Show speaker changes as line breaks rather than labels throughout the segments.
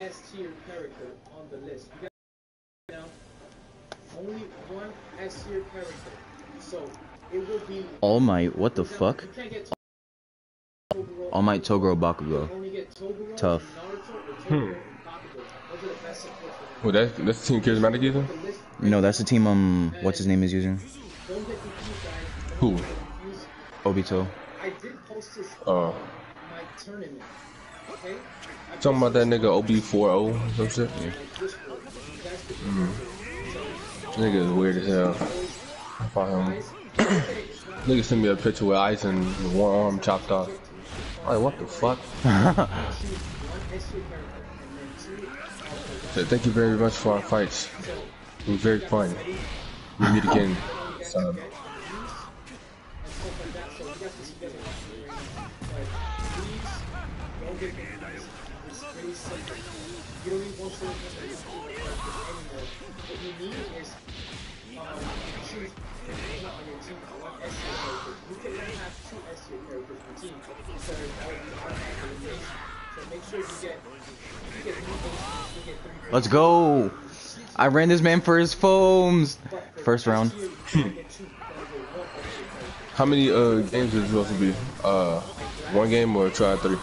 S tier character on the list. You got now only one S tier character. So it will be
All Might. What the fuck?
You can't get
All Might, Toguro, Bakugo.
only get Toguro,
Tough.
Naruto, or Toguro, and Bakugo. Those are the best supports for
Well, that's Team Charismatic either?
No, that's the team. What's his name is using?
Don't get confused, guys.
Who?
Don't get confused.
Obito.
I did post this on my tournament. Okay?
Talking about that nigga OB40 or some shit? Yeah. Nigga is weird as hell. I fought him. Nigga sent me a picture with ice and one arm chopped off. Like, what the fuck? So thank you very much for our fights. It was very fun. We meet again. So.
You don't need one sort of anymore. What you need is choose not on your team one S tier character. You can then have two S tier characters on your team. So that would be automatic elimination. So make sure you get 3 aces, you get 3.
Let's go! I ran this man for his foams. First round.
How many games is it supposed to be? One game or 2 out of 3?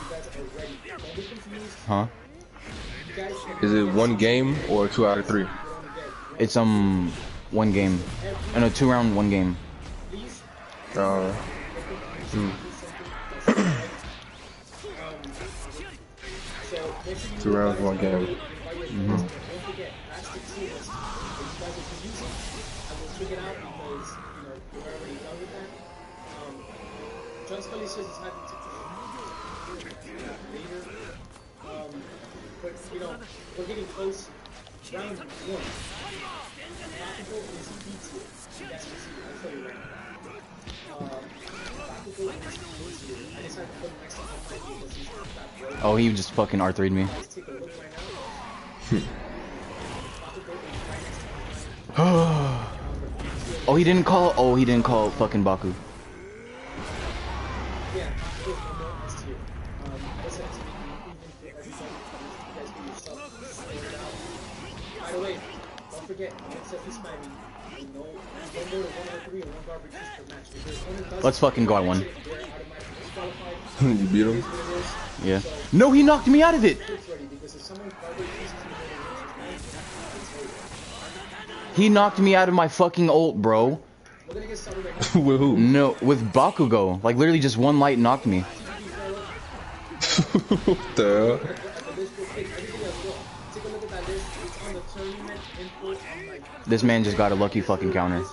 Huh?
Is it one game or 2 out of 3?
It's one game. No, 2 round, 1 game.
2 rounds, 1 game.
But you know, we're getting close. Round 1. Bakugo is B tier. That's what I'll tell you right now. Bakugo is B tier. I decided to put him next to All Might because he's not broken.
Oh, he just fucking R3'd me.
Let's take a look right now. Bakugo is right next to All Might.
Oh, he didn't call. Oh, he didn't call fucking Baku.
Yeah, Bakugo is no more S tier. I decided to make an improvement for everybody. You guys get yourself sorted out. By the way, don't forget, except he's spamming. No more than 103 or 1 garbage per match. If your opponent does
Let's fucking go at 1.
they're automatically disqualified.
You beat him?
Yeah. No, he knocked me out of it. He knocked me out of my fucking ult, bro.
With who?
No, with Bakugo. Like, literally just 1 light knocked me.
What the hell?
This man just got a lucky fucking counter.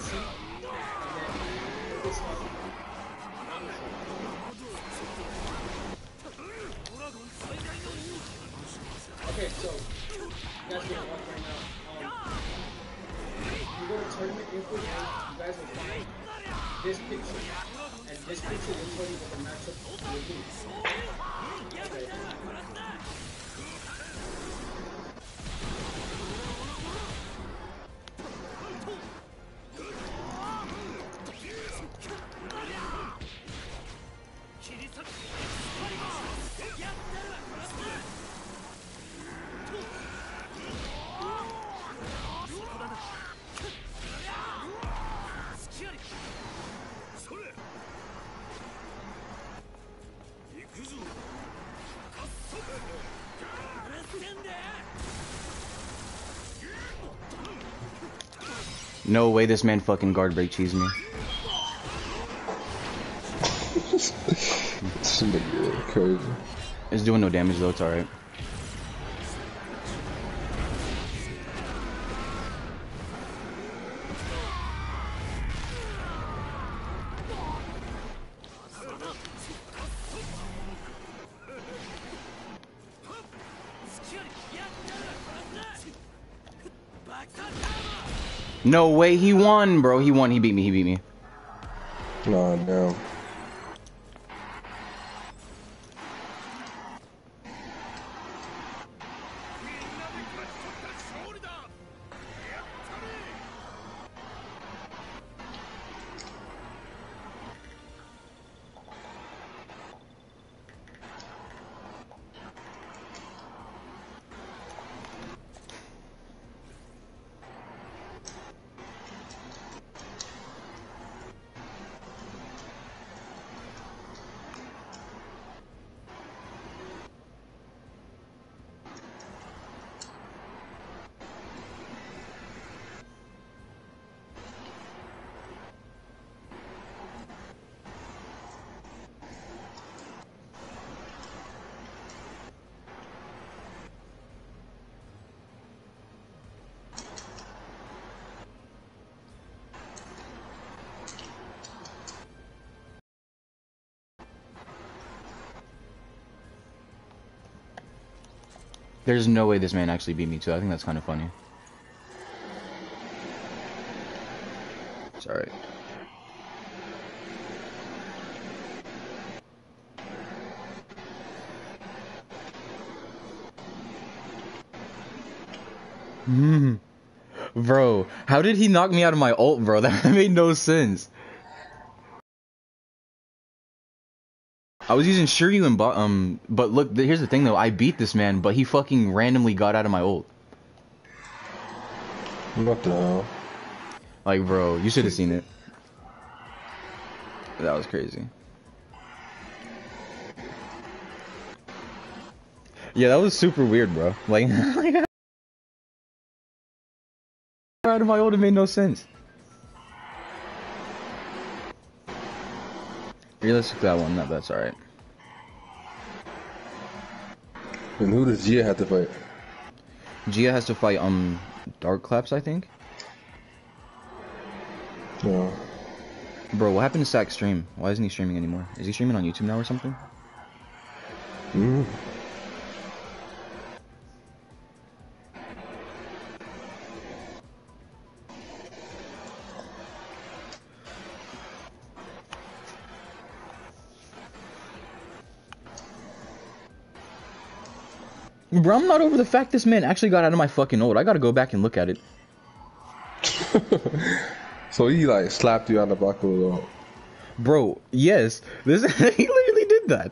Okay, so you guys gonna watch right now. You go to tournament info, you guys will find this picture, and this picture will tell you what the matchup will be. Okay.
No way this man fucking guard break cheese me.
This nigga crazy.
It's doing no damage though, it's alright. No way, he won, bro. He won. He beat me. He beat me.
Nah, damn.
There's no way this man actually beat me too. I think that's kind of funny. It's alright. Bro, how did he knock me out of my ult, bro? That made no sense. I was using Shiryu and but look, here's the thing though. I beat this man, but he fucking randomly got out of my ult.
What the hell?
Like, bro, you should have seen it. That was crazy. Yeah, that was super weird, bro. Like, out of my ult, it made no sense. Here, let's take that one. No, that's alright.
And who does Gia have to fight?
Gia has to fight, Dark Claps, I think?
No.
Bro, what happened to Sack's stream? Why isn't he streaming anymore? Is he streaming on YouTube now or something?
Mm-hmm.
Bro, I'm not over the fact this man actually got out of my fucking ult. I gotta go back and look at it.
So he like slapped you on the back of the ult.
Bro, yes. This he literally did that.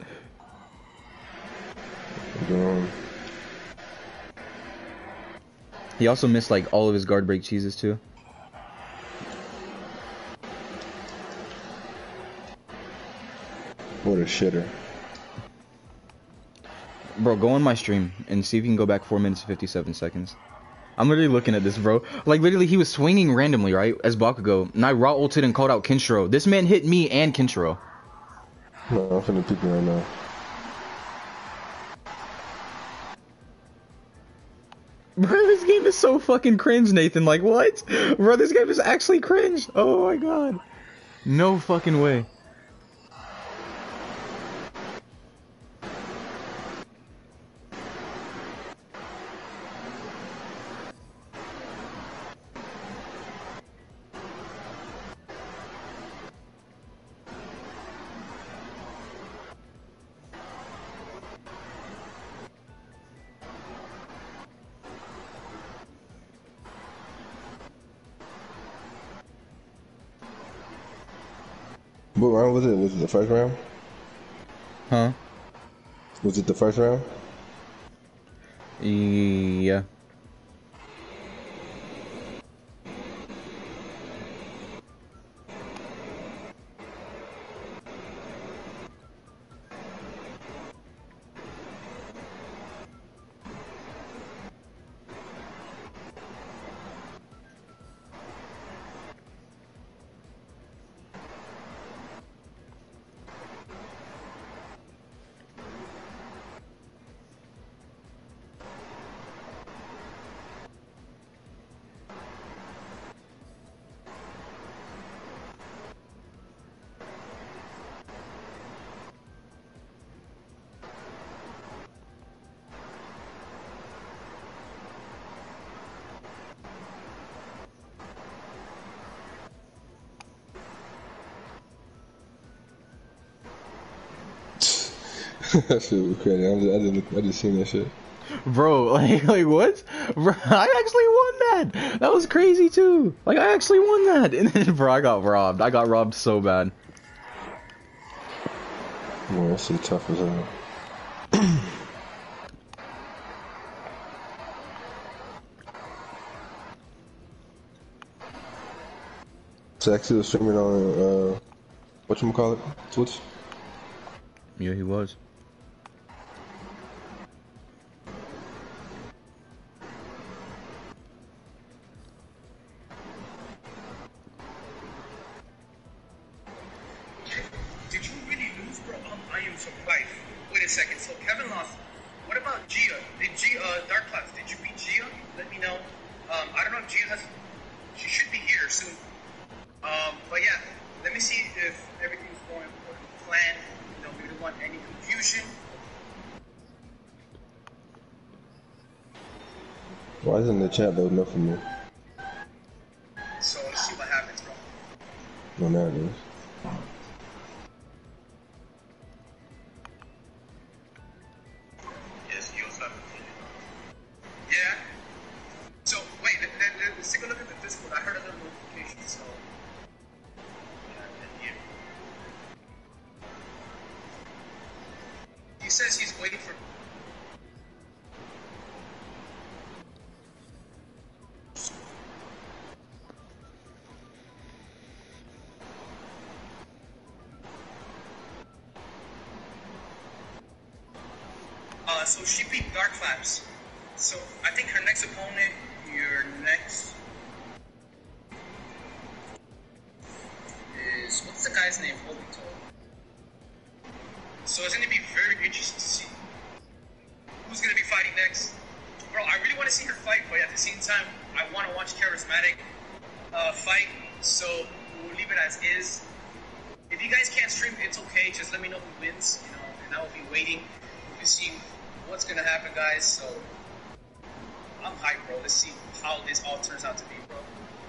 He also missed like all of his guard break cheeses too.
What a shitter.
Bro, go on my stream and see if you can go back 4 minutes and 57 seconds. I'm literally looking at this, bro. Like, literally, he was swinging randomly, right, as Bakugo, and I raw ulted and called out Kinshiro. This man hit me and Kinshiro.
No, I'm finna peek right now.
Bro, this game is so fucking cringe, Nathan. Like, what? Bro, this game is actually cringe. Oh, my God. No fucking way.
What round was it? Was it the first round?
Huh?
Was it the first round?
Yeah.
That shit was crazy. I just seen that shit.
Bro, like what? Bro, I actually won that. That was crazy too. Like, I actually won that. And then, bro, I got robbed. I got robbed so bad.
Yeah, that shit tough as hell. Sexy was streaming on, whatchamacallit? Twitch?
Yeah, he was.
Did you really lose, bro? I am surprised. Wait a second. So Kevin lost. What about Gia? Did Dark Class, did you beat Gia? Let me know. I don't know if Gia has. She should be here soon. But yeah, let me see if everything's going according to plan. You know, we don't want any confusion.
Why isn't the chat loading up for me?
So let's see what happens, bro.
No, now it is.
Yes, you also have to. Yeah. So wait, let's take a look at the Discord. I heard a little notification, so yeah. He says he's waiting for. So she beat Dark Flaps. So I think her next opponent, your next is what's the guy's name? Obito. So it's gonna be very interesting to see who's gonna be fighting next. Bro, I really want to see her fight, but at the same time, I want to watch Charismatic fight. So we'll leave it as is. If you guys can't stream, it's okay. Just let me know who wins, you know, and I will be waiting to see what's gonna happen, guys. So I'm hyped, bro. Let's see how this all turns out to be, bro.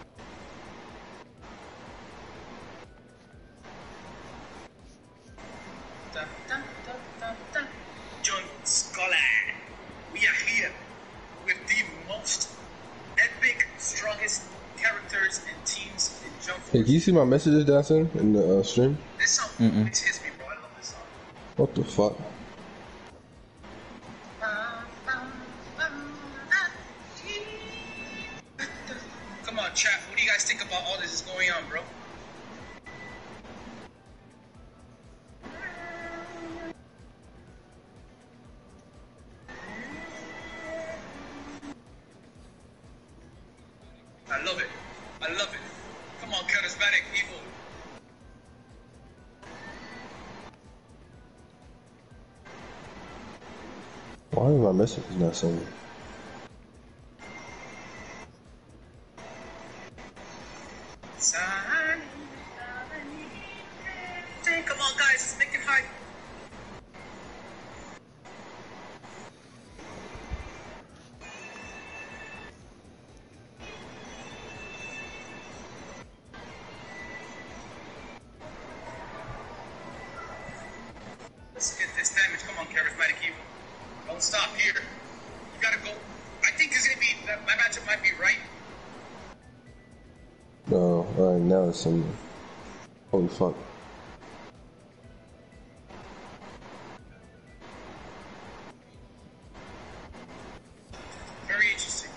Dun, dun, dun, dun, dun. John Scholar, we are here with the most epic, strongest characters and teams in Jump Force.
Hey, do you see my messages dancing in the stream?
This song always hits me, bro. I love this song.
What the fuck?
Come on, chat. What do you guys think about all this is going on, bro? I love it. I love it. Come on, charismatic evil.
Why is my messages not singing?
Come on, guys. Let's make it hype. Let's get this damage. Come on, charismatic evil. Don't stop here. You gotta go. I think it's gonna be my matchup might be right.
No, alright, now it's singing. Holy fuck.
Very interesting.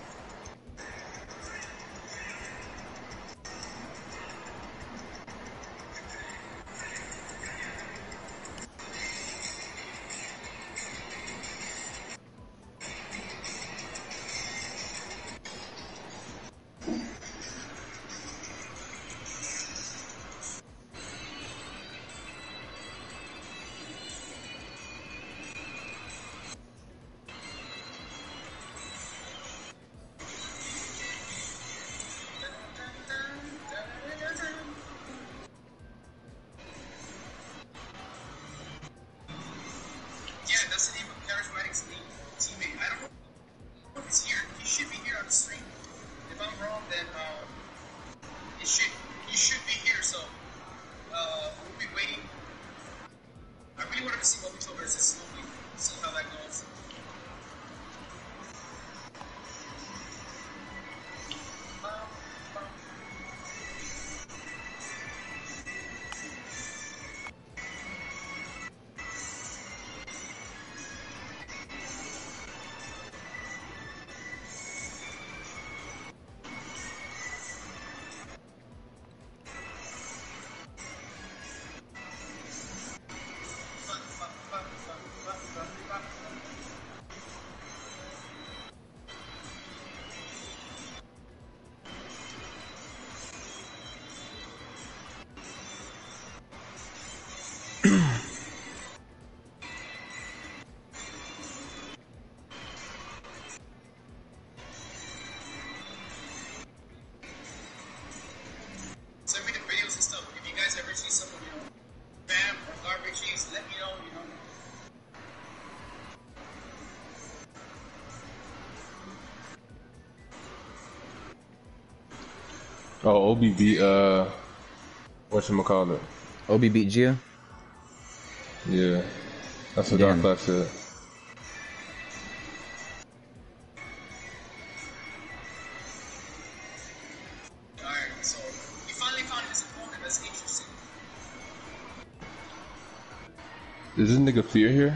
Yeah, that's the name of Charismatic's teammate. I don't know if he's here. He should be here on the stream. If I'm wrong, then he should be here. So we'll be waiting. I really wanted to see Obito versus Snoopy. See how that goes. Send me the videos and stuff. If you guys ever see someone, you know, spam or garbage cheese, let me know, you know.
Oh, OB beat whatchamacallit.
Obi beat Gia?
Yeah. That's what
Damn.
Dark Class said.
Alright, so he finally found his opponent. That's interesting.
Is this nigga Fear here?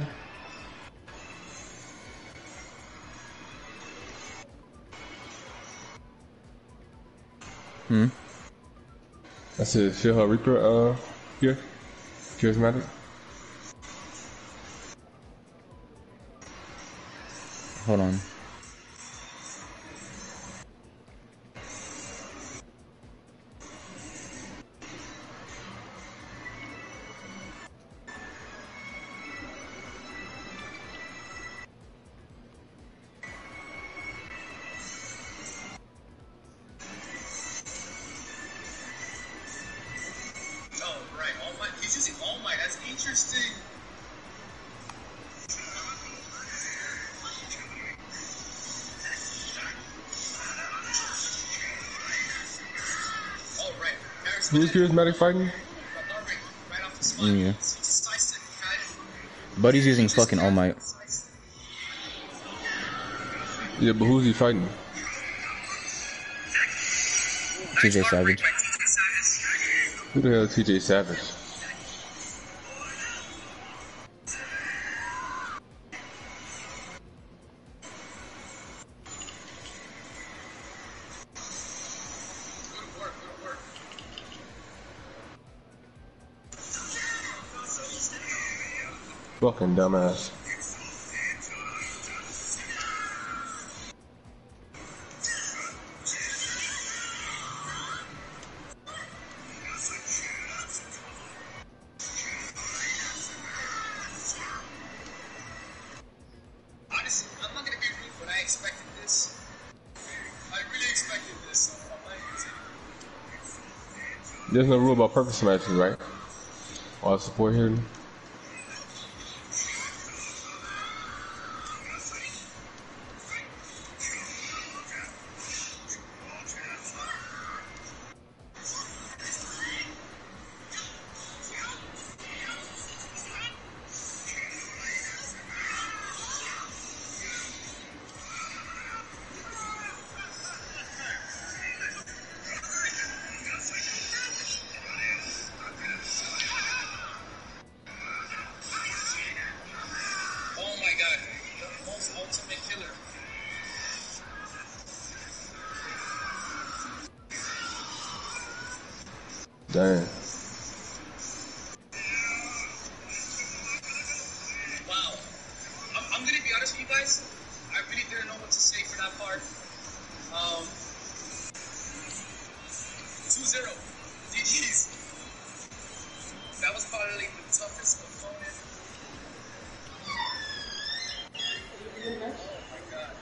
Hmm?
That's it. Shield Reaper, here? Charismatic?
Hold on.
Oh, right. All Might. He's using All Might. That's interesting. Oh, right.
Who's Charismatic fighting?
Right off the spot.
Yeah.
He just sliced it.
Buddy's using fucking All Might.
Yeah, but who's he fighting?
TJ Savage.
Who the hell is TJ Savage? Fucking dumbass.
Honestly, I'm not gonna be rude, but I expected this. I really expected this. I'm not gonna say
There's no rule about purpose matches, right? All support here.
oh my god, the most ultimate killer.
Damn.
Wow. I'm gonna be honest with you guys. I really didn't know what to say for that part. 2-0. GG's. That was probably the toughest opponent.
In the match?
Oh my god.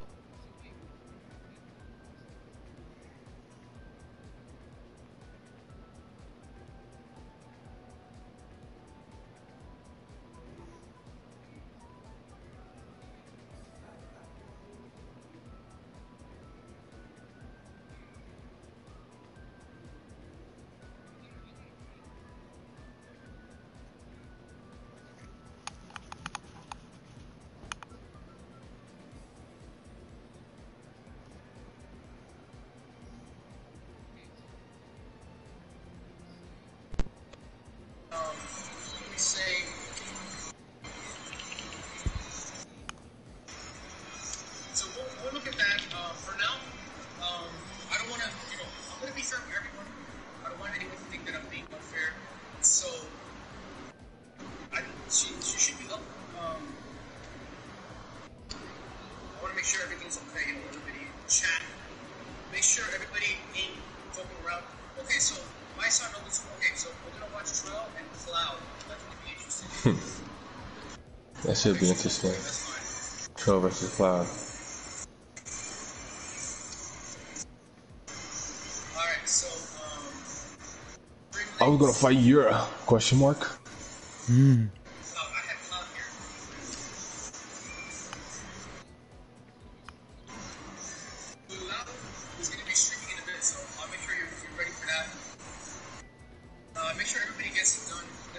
Let me say. So we'll look at that for now. I don't want to, I'm going to be fair with everyone. I don't want anyone to think that I'm being unfair. So, she should be up. I want to make sure everything's okay. Everybody chat. Make sure everybody ain't fucking around. Okay, so my son knows. Okay, so we're going to watch Trail and Cloud. That's going to be interesting.
That should be interesting.
That's fine.
Troll versus Cloud.
Alright, so,
I was gonna fight Yura? Question mark.
Hmm.
I had Cloud here. Cloud is going to be streaming in a bit, so I'll make sure you're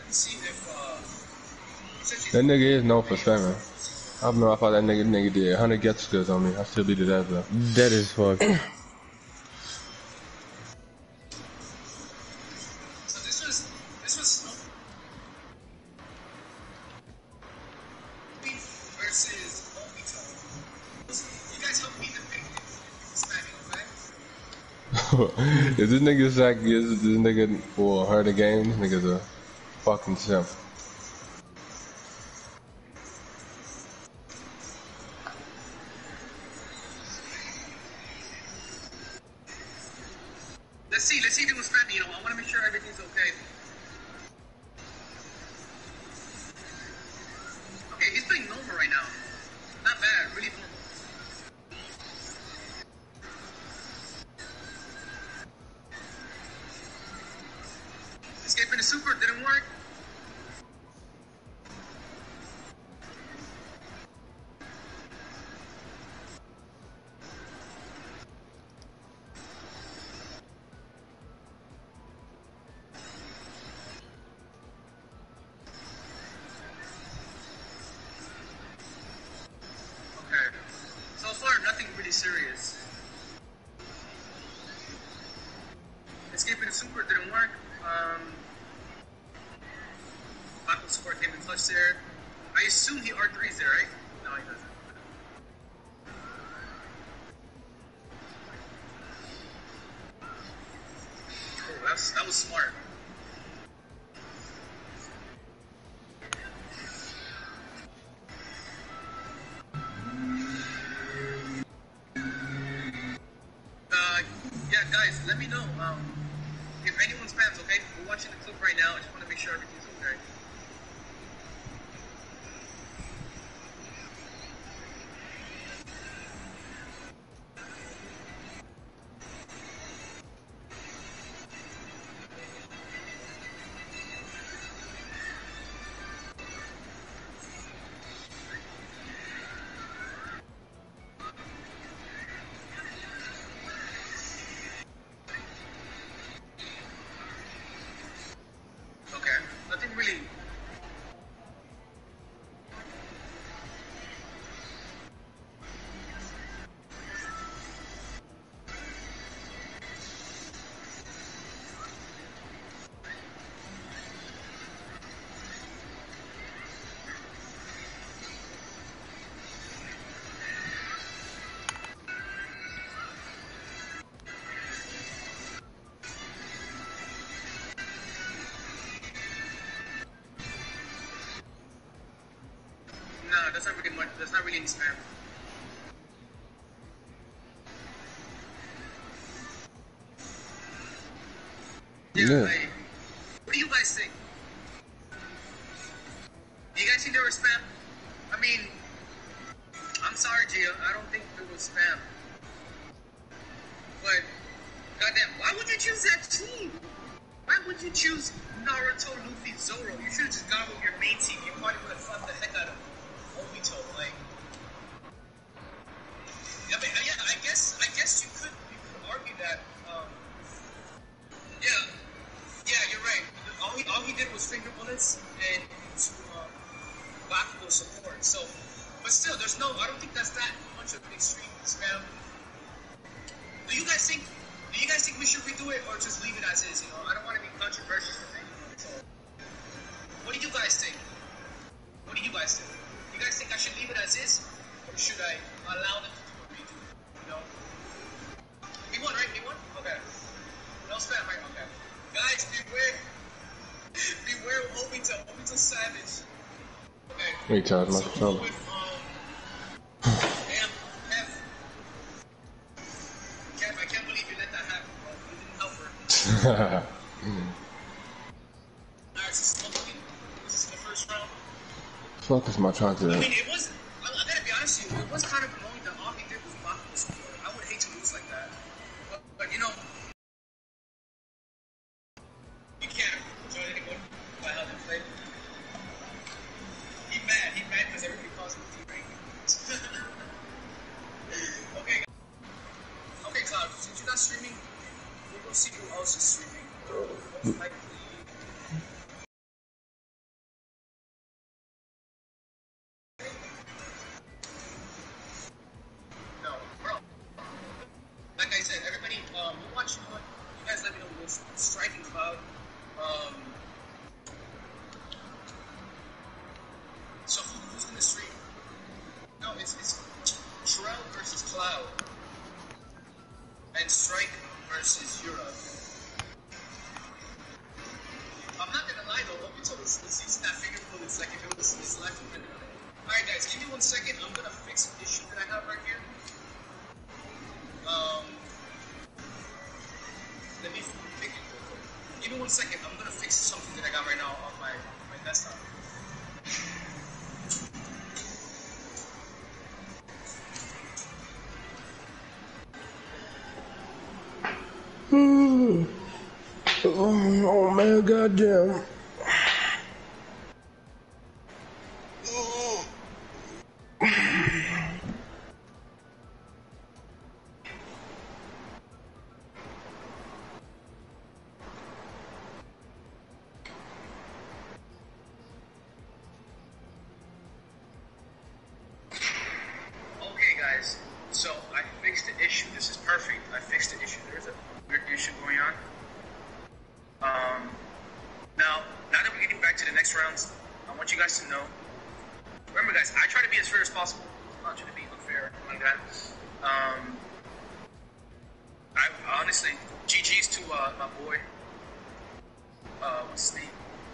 see if
That nigga is known for spamming. I remember I thought that nigga did 100 get skills on me. I still beat his ass though.
Dead as fuck.
so this was Snoopy versus Obito. You guys help me to pick Smacky, okay?
If this nigga Zach gives this nigga for her the game, this nigga's a fucking simp.
Let's see if it was friendly, you know. I want to make sure everything's okay. Okay, he's playing normal right now. Not bad, really normal. Escaping the super didn't work. Okay. So far, nothing really serious. Escaping the super didn't work. Baku's score came in clutch there. I assume he R3's there, right? No, he doesn't. Oh, that was smart. Yeah, guys, let me know if anyone spams, okay? We're watching the clip right now. I just want to make sure everything's okay. Okay, nothing really. Nah, that's not really much. That's not really any spam.
Yeah.
Like, what do you guys think? Do you guys think they were spam? I mean, I'm sorry, Gia. I don't think it was spam. But, goddamn, why would you choose that team? Why would you choose Naruto, Luffy, Zoro? You should have just gone with your main team. You probably would have fucked the heck out of Obito. Like, I mean, yeah, I guess you could argue that. Yeah, you're right. All he did was finger bullets and to Bakugo support. So, but still, I don't think that's that much of an extreme spam. Do you guys think we should redo it or just leave it as is? You know, I don't want to be controversial with anyone. So, what do you guys think? What do you guys think? You guys think I should leave it as is, or should I allow them to do a redo? You know, he won, right? He won. Okay. No spam, right? Okay. Guys, beware of Obito. Obito's savage. Okay.
Let me charge my
So
controller.
with Kev, I can't believe you let that happen, bro. You didn't help her. Alright, so Smoking, this is the first round.
Fuck is my trying
I
to.
mean, I gotta be honest with you, it was kind of annoying that all he did was Bakugo support. I would hate to lose like that. But you know, you can't join anyone by how they play. He mad because everybody calls him T-Rank. Okay, Cloud, since you're not streaming, we'll go see who else is streaming. Like, versus Cloud. And Strike versus Europe. I'm not gonna lie though, Obito was using that finger pull. It's like if it was his life depended on it. Alright guys, give me 1 second. I'm gonna fix an issue that I have right here. Let me fix it real quick. Give me 1 second. I'm gonna fix something that I got right now on my desktop.
Oh man, goddamn.
Okay guys, so I fixed the issue. This is perfect. I fixed the issue. There's a weird issue going on. Now that we're getting back to the next rounds, I want you guys to know. Remember, guys, I try to be as fair as possible. I'm not trying to be unfair like that. I honestly, GG's to my boy. What's his name?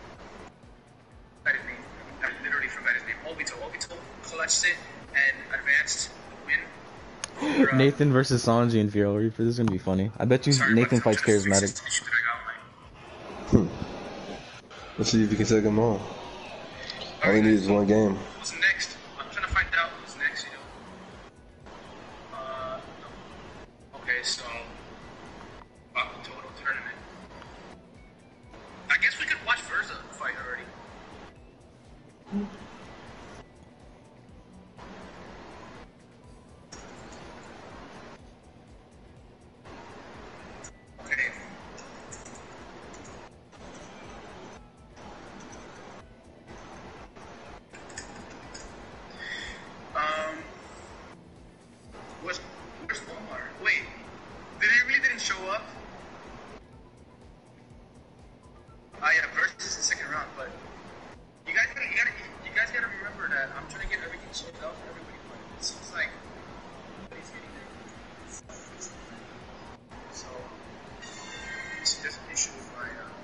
I forgot his name. I literally forgot his name. Obito clutched it and advanced the win.
Nathan versus Sanji and Fury Reaper. This is gonna be funny. I bet you Nathan fights charismatic.
Let's see if you can take him on. All we need is one game.
What's next? I'm trying to find out who's next, you know. Okay, so total tournament. I guess we could watch Verza fight already. Okay. Where's Omar? Wait, he really didn't show up? Yeah, versus the second round, but you guys gotta remember that I'm trying to get everything sorted out for everybody, but it seems like nobody's getting there. So, there's an issue with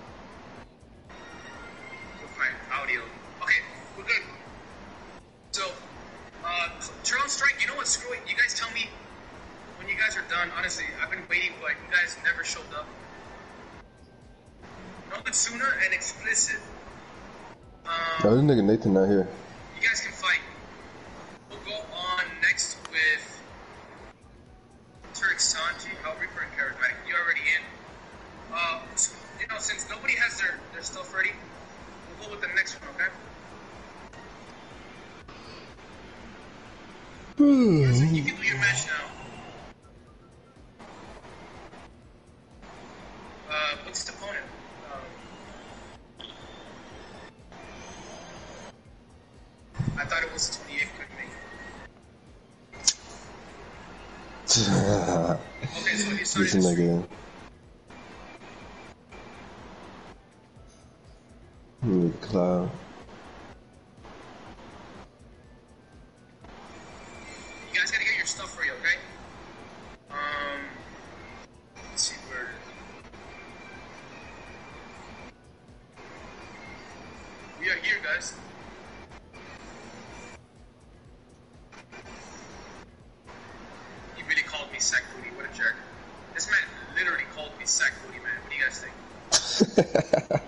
my audio. Okay, we're good. So, turn on Strike, you know what, screw it. You guys tell me when you guys are done. Honestly, I've been waiting, but you guys never showed up. No Sooner and Explicit.
Oh, this nigga Nathan not here.
You guys can fight. We'll go on next with Turk Sanji, Reaper, and Carrot. Right, you're already in. So, you know, since nobody has their stuff ready, we'll go with the next one, okay? You can do your match now. What's the opponent? I thought it was 28, couldn't make. Okay, so he started
this nigga. Cloud.
You guys gotta get your stuff ready, okay? Let's see where. We are here, guys. He really called me sack booty. What a jerk. This man literally called me sack booty, man. What do you guys think?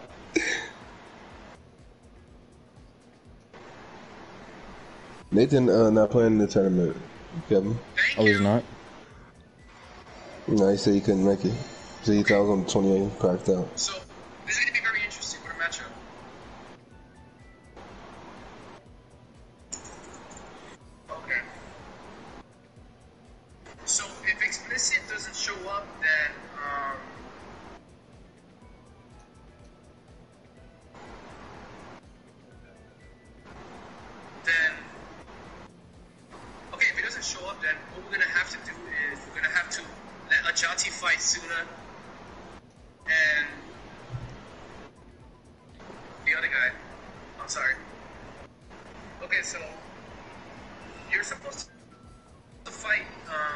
Nathan not playing in the tournament, Kevin.
Oh, he's not?
No, he said he couldn't make it. He said he thought I was on 28, cracked out.
So, this is going to be very interesting. What a matchup. Okay. So, if Explicit doesn't show up, then, okay, if it doesn't show up, then what we're going to have to do is we're going to have to let Ajati fight Suna and the other guy. I'm sorry. Okay, so you're supposed to fight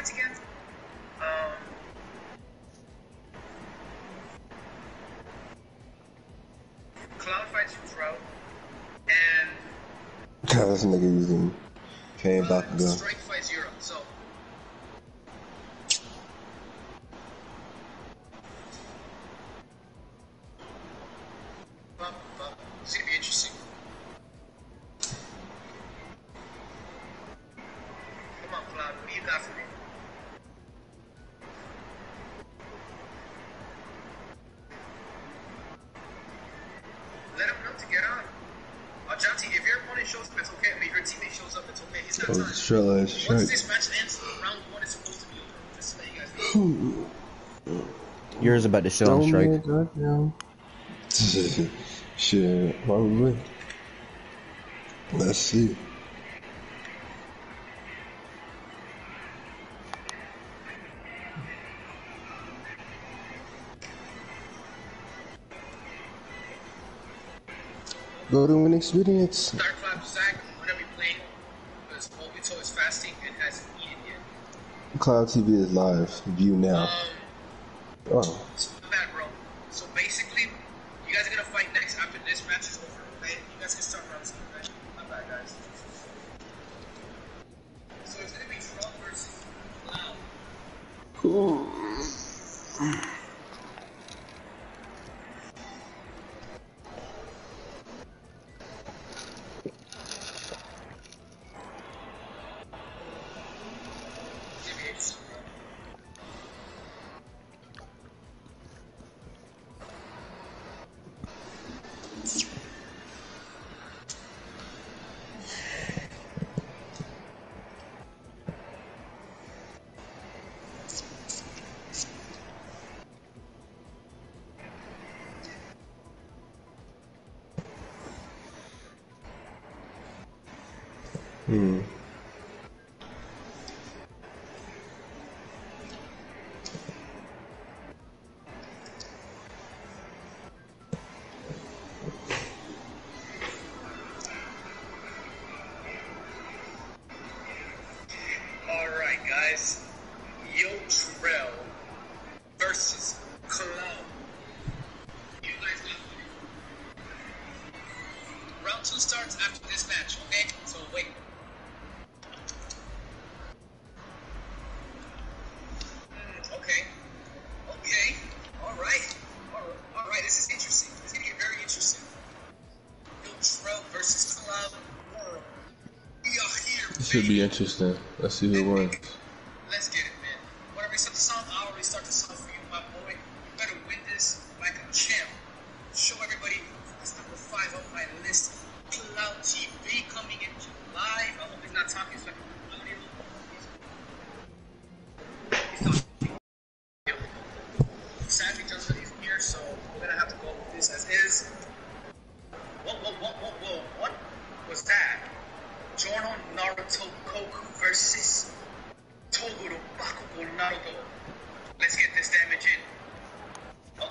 fights again? Cloud fights Trout, and
God, this nigga using came back to go.
Strike fights Europe. So it's gonna be interesting. Come on, Cloud, what do you got for me? Let him know to get on. Janti, if your opponent shows up, it's okay. I mean, your teammate shows up, it's okay. He's got time. Once this match ends, round 1 is supposed to be over. Just to let you guys know.
Yours about to show on strike.
Shit, probably. Let's see. Go to an experience.
Dark Cloud Zach, we're gonna be playing because Obito is fasting and hasn't eaten yet.
Cloud TV is live. View now. Oh.
It's not bad, bro. So basically, you guys are gonna fight next after this match is over, okay? You guys can start round 2, okay? Not bad, guys. So it's gonna be Trump versus Cloud.
Cool.
Alright, guys. Yo Trell versus Cloud. You guys got it. Round 2 starts after this match, okay? So wait. Okay. Okay. Alright. Alright, this is interesting. This is gonna get very interesting. Yo Trell versus Cloud World. We are here.
It should be interesting. Let's see who wins.
Let's get it, man. Whenever we start the song, I already start the song for you, my boy. You better win this like a champ. Show everybody who's number 5 on my list. Cloud TV coming in July. I hope he's not talking so I can put audio. He's talking. Sadly, Justin isn't here, so we're gonna have to go with this as is. Whoa. What was that? Giorno Naruto Koku versus Toguro Bakugo Naruto. Let's get this damage in.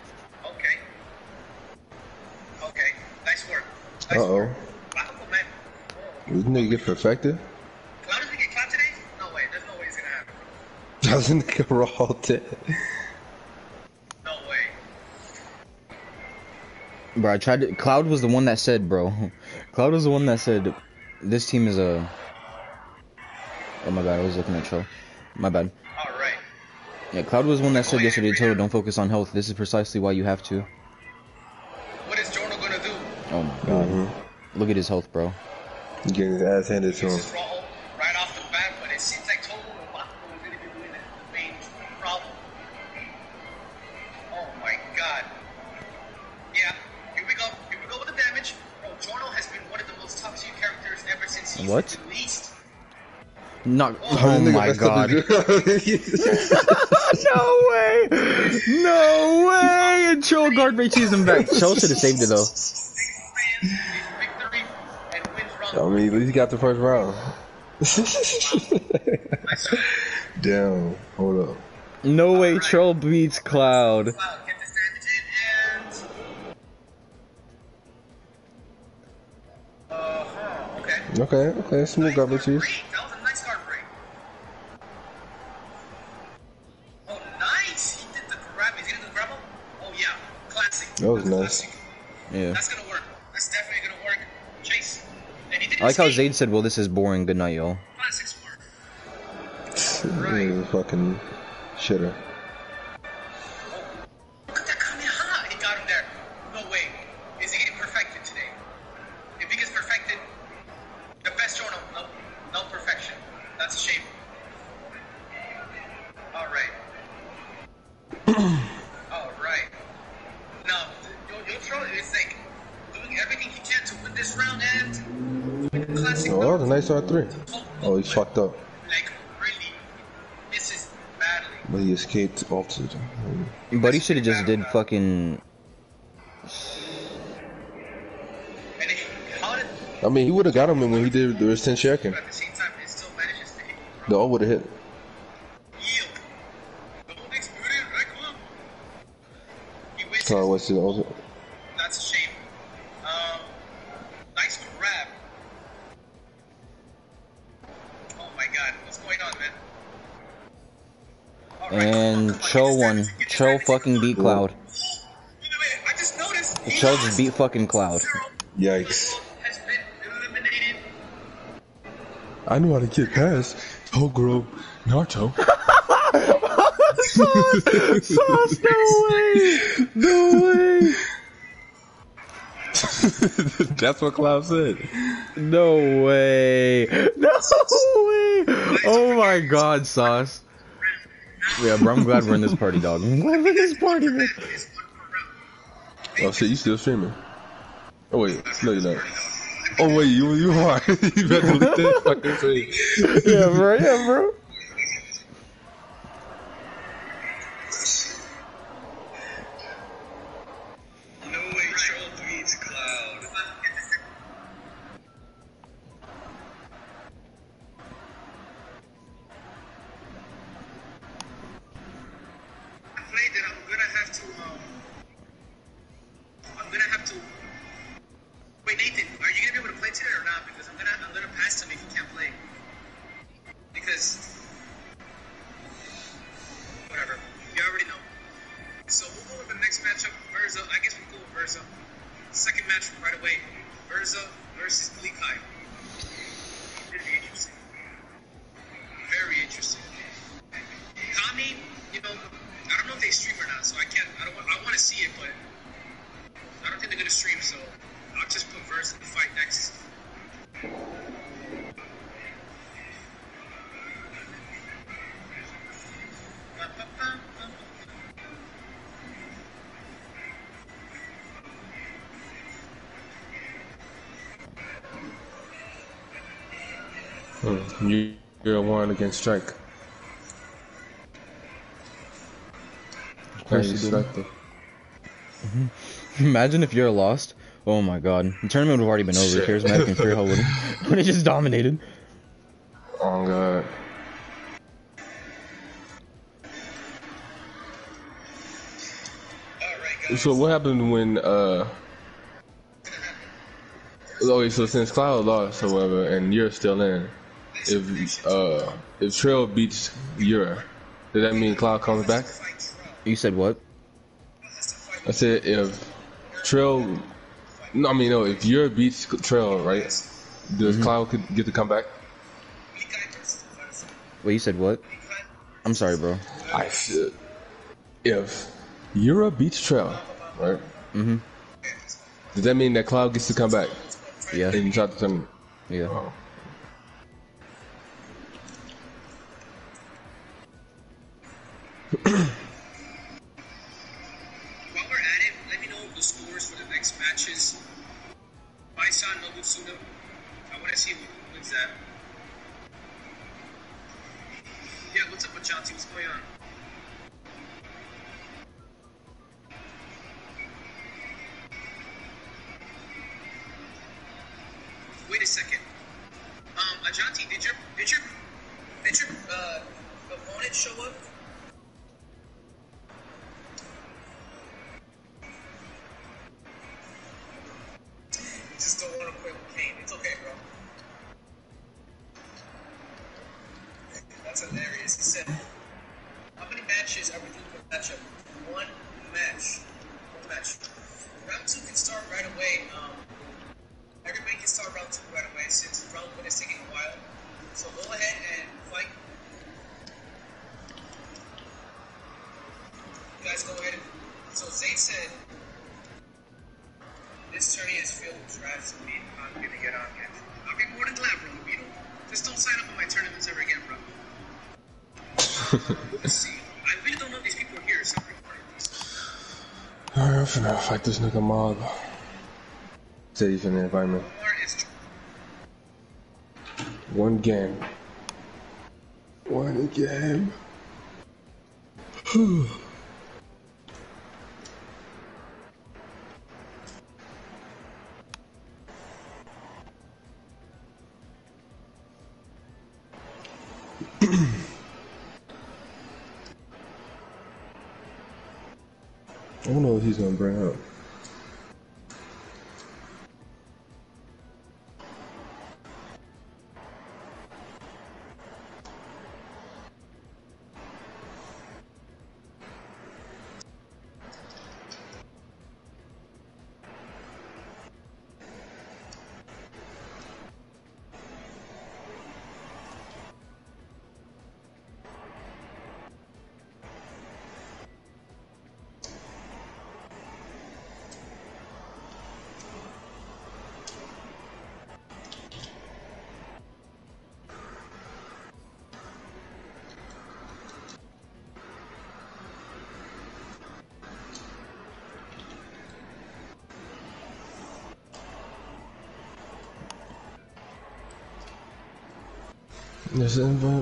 Okay. Nice work.
Uh-oh.
Bakugo, man.
This nigga get perfected?
Cloud doesn't get caught today? No way. There's no way it's gonna happen.
Doesn't nigga raw dead.
No way.
Bro, I tried to. Cloud was the one that said, bro. Cloud was the one that said, this team is a. Oh my bad, I was looking at Cho. My bad.
Alright.
Yeah, Cloud was the one that said yesterday, Toto, don't focus on health. This is precisely why you have to.
What is Giorno gonna do?
Oh my god. Look at his health, bro.
Getting his ass handed to him.
This is raw right off the bat, but it seems like Toguro Bakugo is gonna be doing the main problem. Oh my god. Yeah, here we go with the damage. Bro, Giorno has been one of the most top tier characters ever since he was released.
Not. Oh my god. No way! No way! And Cho guard may cheese him back. Cho should have saved it though.
I mean, at least he got the first round. Damn, hold up.
No way Troll beats Cloud.
Okay, smooth garbage cheese.
That was a nice guard break.
That was nice.
Yeah.
That's gonna work. That's definitely gonna work. Chase. And he didn't
I like how
escape.
Zayd said, well, this is boring. Good night, y'all.
Classic smart.
He was a fucking shitter.
Look at that Kamehameha. He got him there. No way. Is he getting perfected today? If he gets perfected, the best show, no perfection. That's a shame. Alright. Alright. Now, your throw is like doing everything he can to win this round and win the classic.
Oh, that was a nice R3. Oh, he fucked up.
Like, really misses badly.
But he escaped altered.
But he should have just did fucking...
And how did,
I mean, he would have got him when he did the resistance shaking.
at the same time, it still manages to hit.
The all would have hit.
Yield. Don't experience, right? Come on. He wins.
So what's his ultimate?
That's a shame. Nice grab. Oh my god, what's going on, man? All right,
And
come on,
Cho
you
won.
deserve it. You
Cho
deserve it.
fucking beat Cloud.
Wait, I just noticed. he
Cho
lost.
just beat fucking Cloud.
Yikes.
Has been eliminated.
I knew how to get past Toguro Naruto.
Sauce, no way! No way!
That's what Cloud said.
No way! No way! Oh my god, Sauce. Yeah, bro, I'm glad we're in this party, dog. I'm glad we're in this party, man.
Oh shit, you still streaming? Oh wait, no you're not. Oh wait, you are. You better delete that fucking thing.
Yeah, bro, yeah, bro.
No way, Troll beats Cloud. I played it. I'm gonna have to. Wait, Nathan, are you gonna be able to play today or not? Because I'm gonna pass him if he can't play. Because whatever, you already know. So we'll go with the next matchup, Verza. I guess we'll go with Verza. Second match right away, Verza versus Gleekai. Very interesting. Very interesting. Kami, you know, I don't know if they stream or not, so I want to see it, but I don't think they're gonna stream, so I'll just put Verza in the fight next.
You're a one against Strike.
Of course you did. Imagine if you're lost. Oh my god. The tournament would have already been over. Charismatic and Fear would have just dominated.
Oh god. So what happened when okay, so since Cloud lost or whatever and you're still in, if Trail beats Yura, does that mean Cloud comes back?
You said what?
I said if Trail if Yura beats Trail, right? Does Cloud get to come back?
Wait, you said what? I'm sorry, bro.
I said if Yura beats Trail, right?
Mm-hmm.
Does that mean that Cloud gets to come back?
Yeah.
And you try to tell me.
Yeah.
Oh.
While we're at it, let me know the scores for the next matches. Baisan Nobutsuda. I want to see who wins that. Yeah, what's up with Janti? What's going on? Wait a second. Ajanti, did your opponent show up? Just don't want to quit with Kane. It's okay, bro. That's hilarious. He said, how many matches are we doing per matchup? One match. start right away. Everybody can start round 2 right away since round 1 is taking a while. So go ahead and fight. You guys go ahead. So Zayd said, this tourney is filled with drafts and me. I'm gonna get on here. I'll be more than glad, bro. Just don't sign up for my tournaments ever again, bro. Let's see. I really don't know if these people are here. So
Alright, I'm finna fight this nigga mob. Say he's in the environment. One game. One game. I don't know what he's gonna bring up. This invite.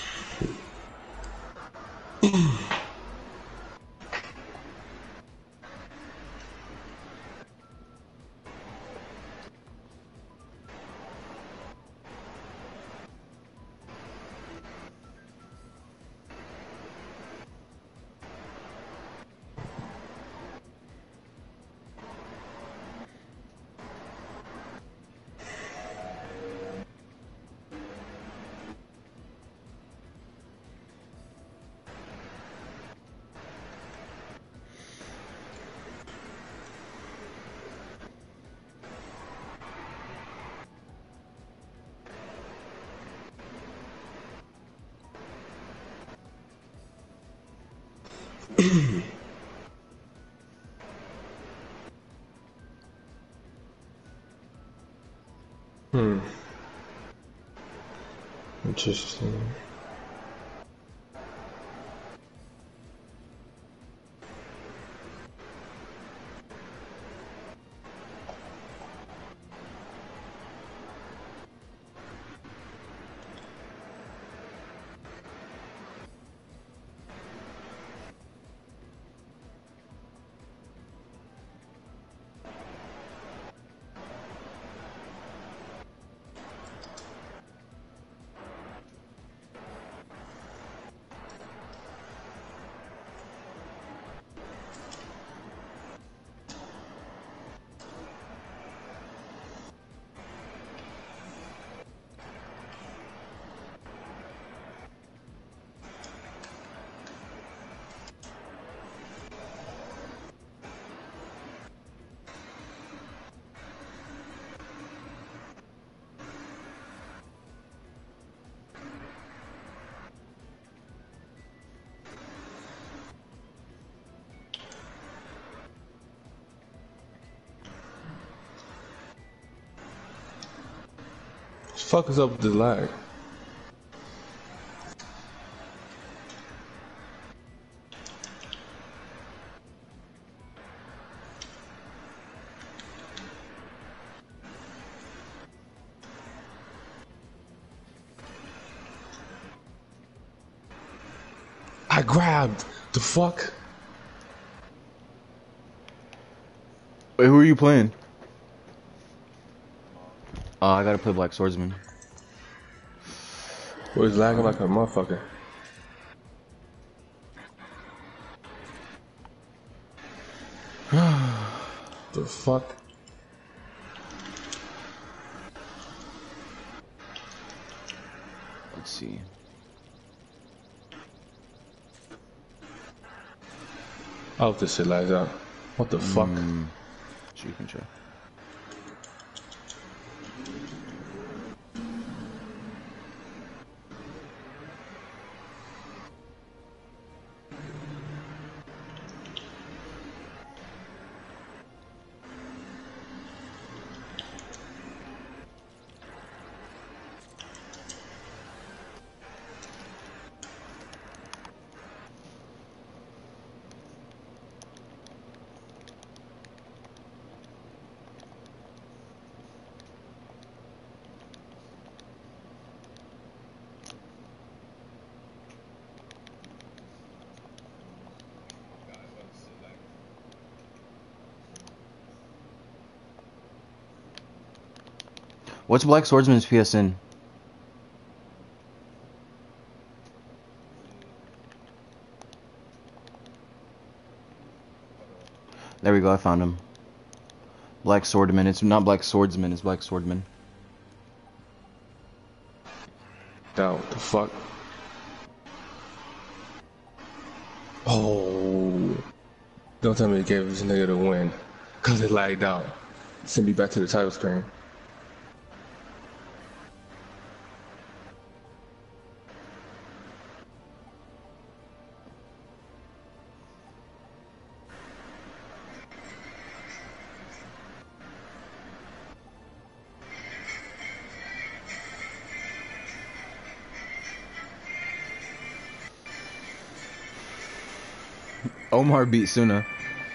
Interesting. Fuck is up with the lag? I grabbed the fuck.
Wait, who are you playing? I gotta play Black Swordsman.
Boy, it's lagging like a motherfucker. The fuck?
Let's see.
I hope this shit lags out. What the fuck?
you can try. What's Black Swordsman's PSN? There we go, I found him. Black Swordman. It's not Black Swordsman, it's Black Swordman.
Now, what the fuck? Oh. Don't tell me it gave this nigga the win. Cause it lagged out. Send me back to the title screen.
Omar beat Suna.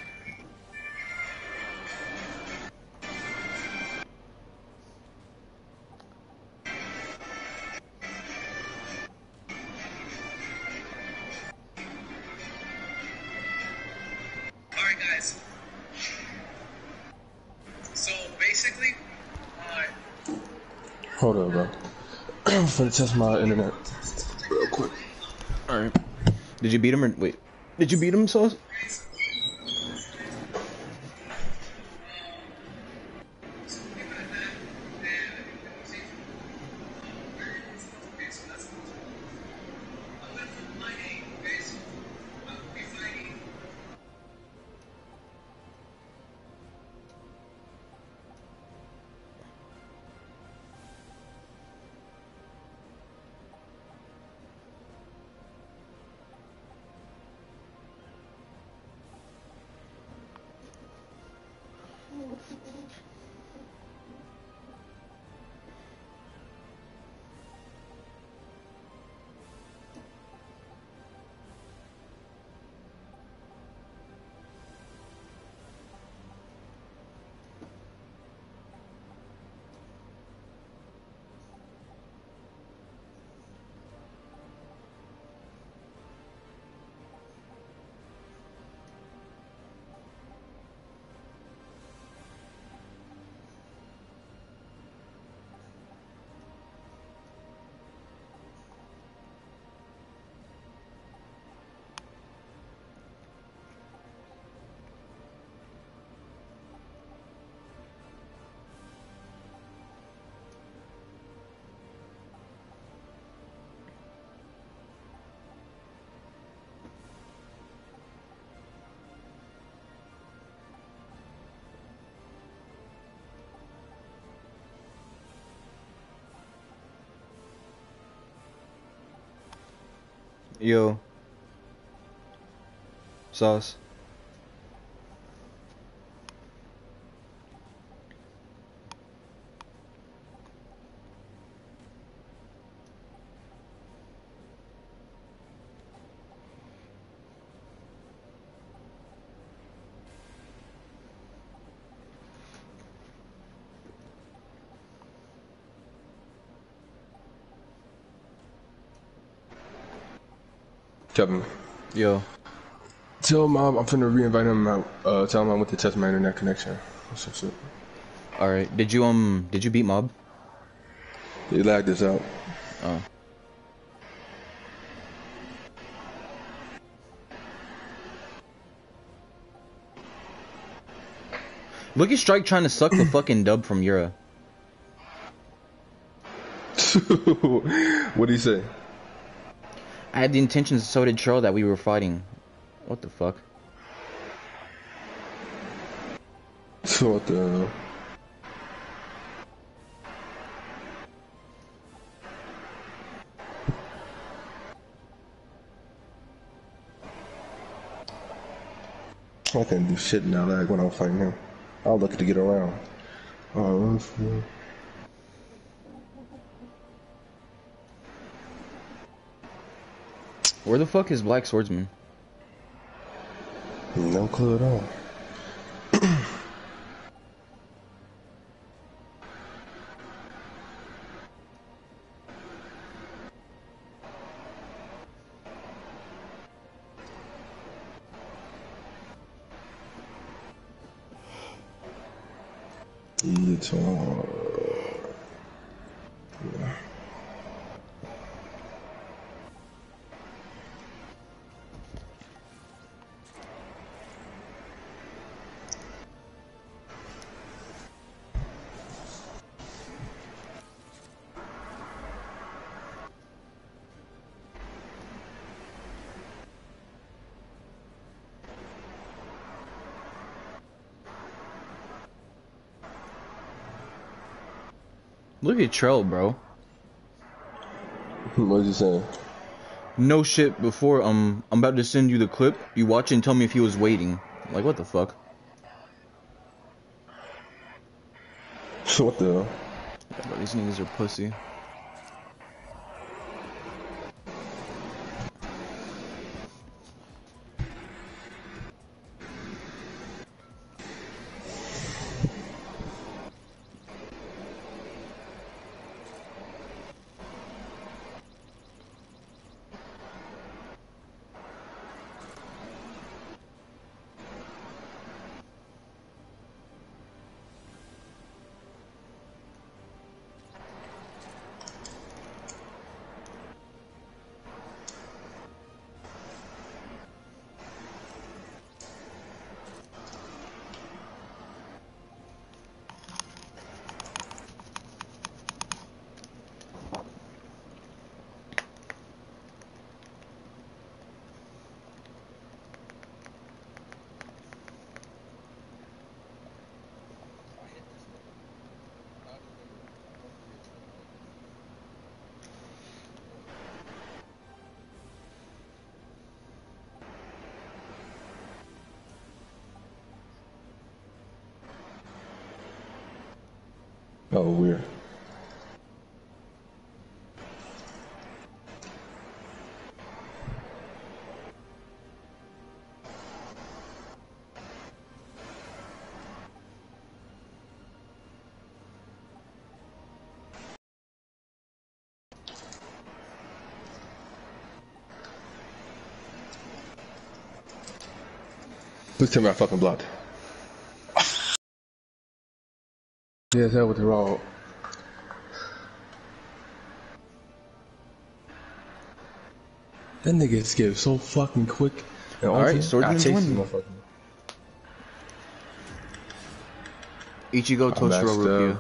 Alright, guys. So basically,
Hold up, bro. I'm finna test my internet real quick.
Alright. Did you beat him or wait? Did you beat him, Sauce? Yo. Sauce.
Kevin.
Yo.
Tell mom I'm finna reinvite him out. Tell him I went to test my internet connection. That's some shit.
Alright. Did you beat Mob?
He lagged this out.
Oh. Look at Strike trying to suck the fucking dub from Yura.
What'd he say?
I had the intentions, so did Tro, that we were fighting. What the fuck?
What the? I couldn't do shit now like when I was fighting him. I was lucky to get around.
Where the fuck is Black Swordsman?
No clue at all. It's all. Yeah.
Look at Trell, bro.
What'd you say?
No shit. Before I'm about to send you the clip. You watch it and tell me if he was waiting. Like what the fuck?
What the hell?
Yeah, bro, these niggas are pussy.
Oh, weird. Please tell me I fucking blocked. Yeah, that was wrong. That nigga skipped so fucking quick.
Alright, Swordsman's winning.
Motherfucker.
Ichigo Toshiro Rukia.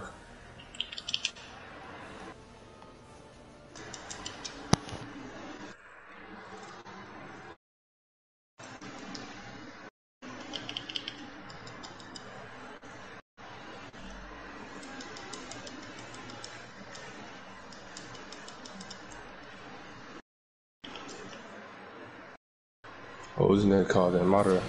What was that called? That Madara.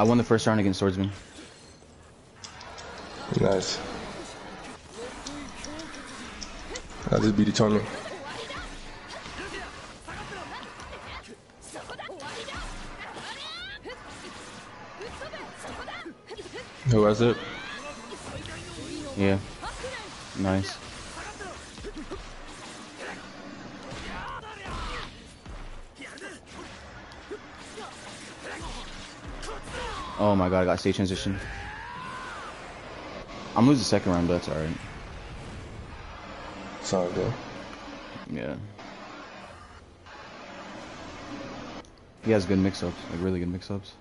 I won the first round against Swordsman.
Nice. I just beat the tournament. Who was it?
Yeah. Nice. Oh my god, I got stage transition. I'm losing the second round, but that's alright.
It's all good.
Yeah. He has good mix-ups, like really good mix-ups.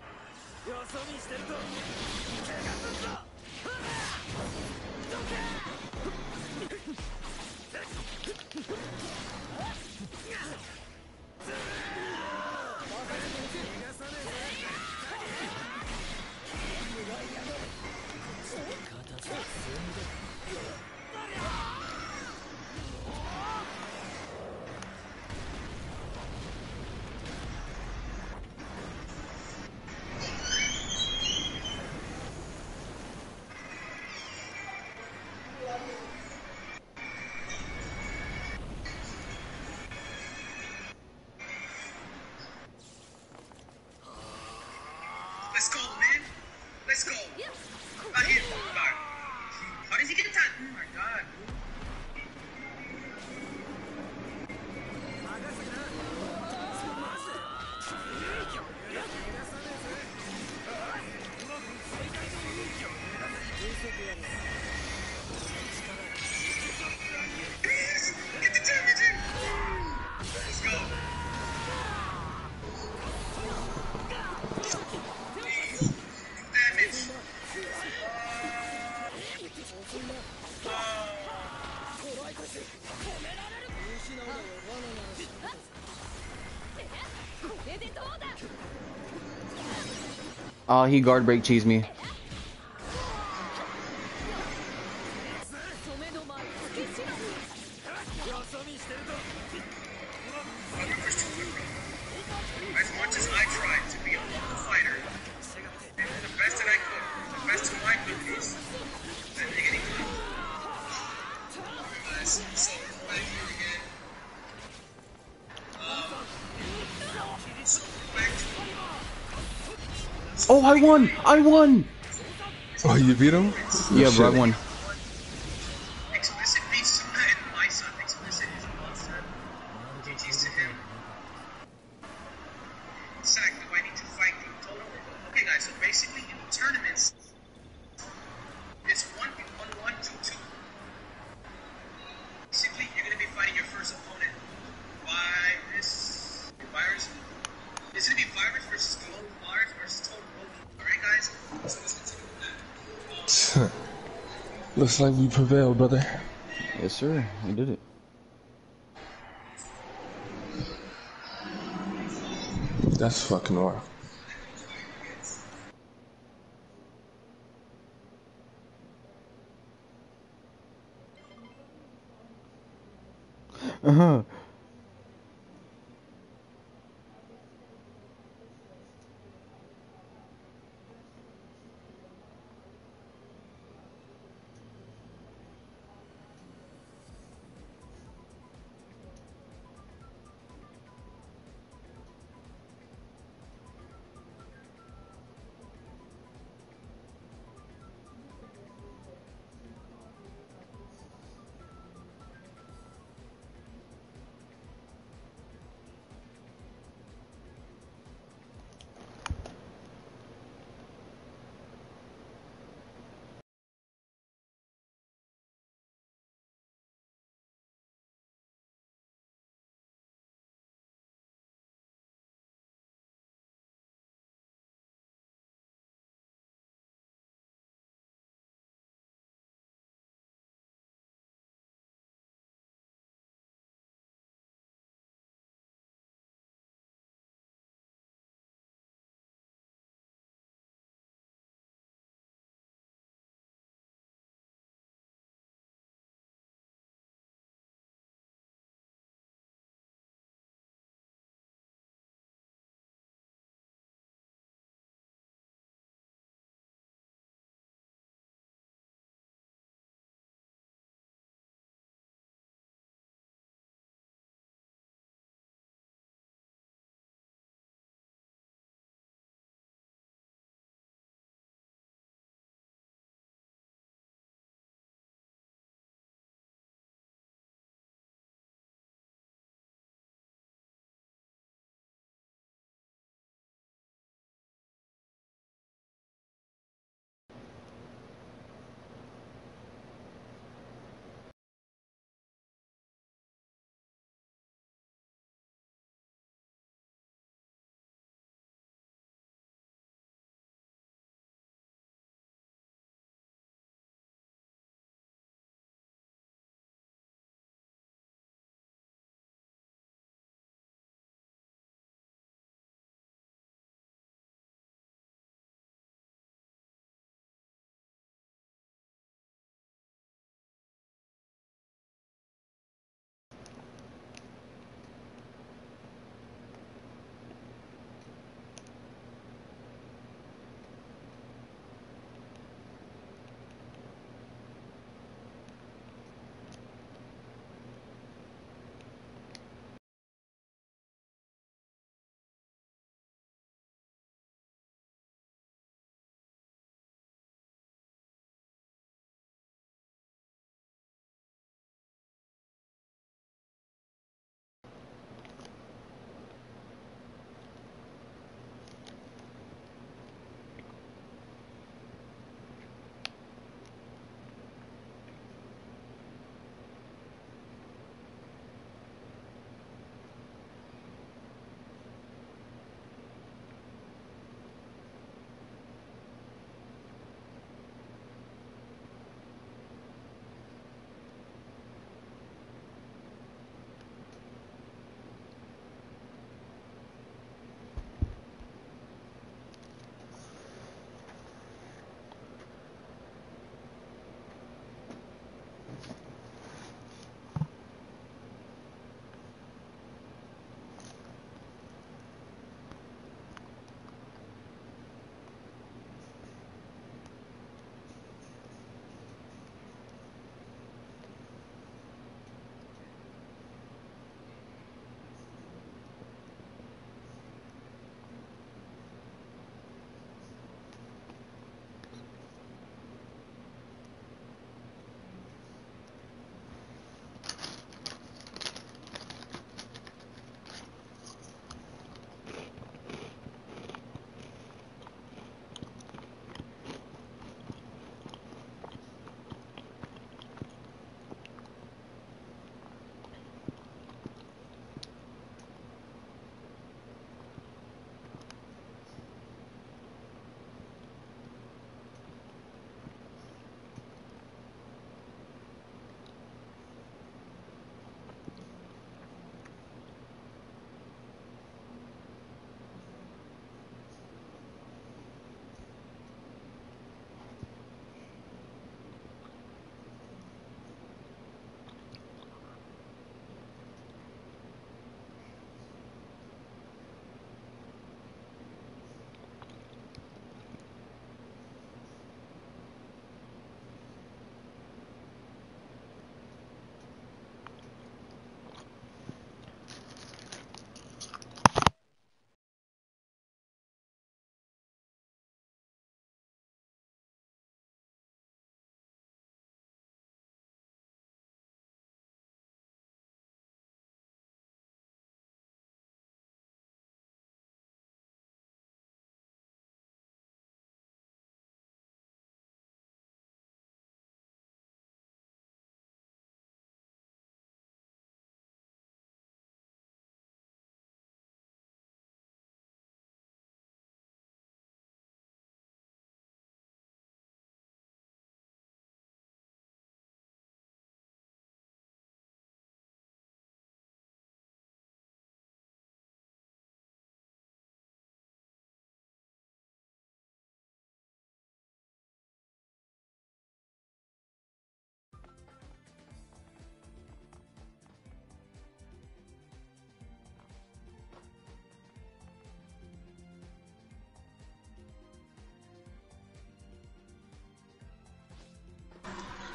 Let's go, man. Let's go. Not hit. God. How does he get that? Oh my god. Get the damage in. Let's go. Damage.
Oh, he guard break cheese me.
As much as I tried to be a local fighter, and the best that I could, the best of my abilities, that diggity club. So back here again. So back to
Oh, I won! I won!
Oh, you beat him?
Yeah, bro, I
Shit.
won.
Explicit beats Tuna and my son. Explicit is a monster. GG's to him. Exactly why I need to fight the total. Okay, guys, so basically in tournaments, it's 1v1, 2-2. Basically, you're going to be fighting your first opponent. Virus. It's going to be Virus versus Total. Virus versus Total Loki. Alright, guys? So let's continue with that.
Looks like we prevailed, brother.
Yes, sir. We did it.
That's fucking wild.
Uh-huh.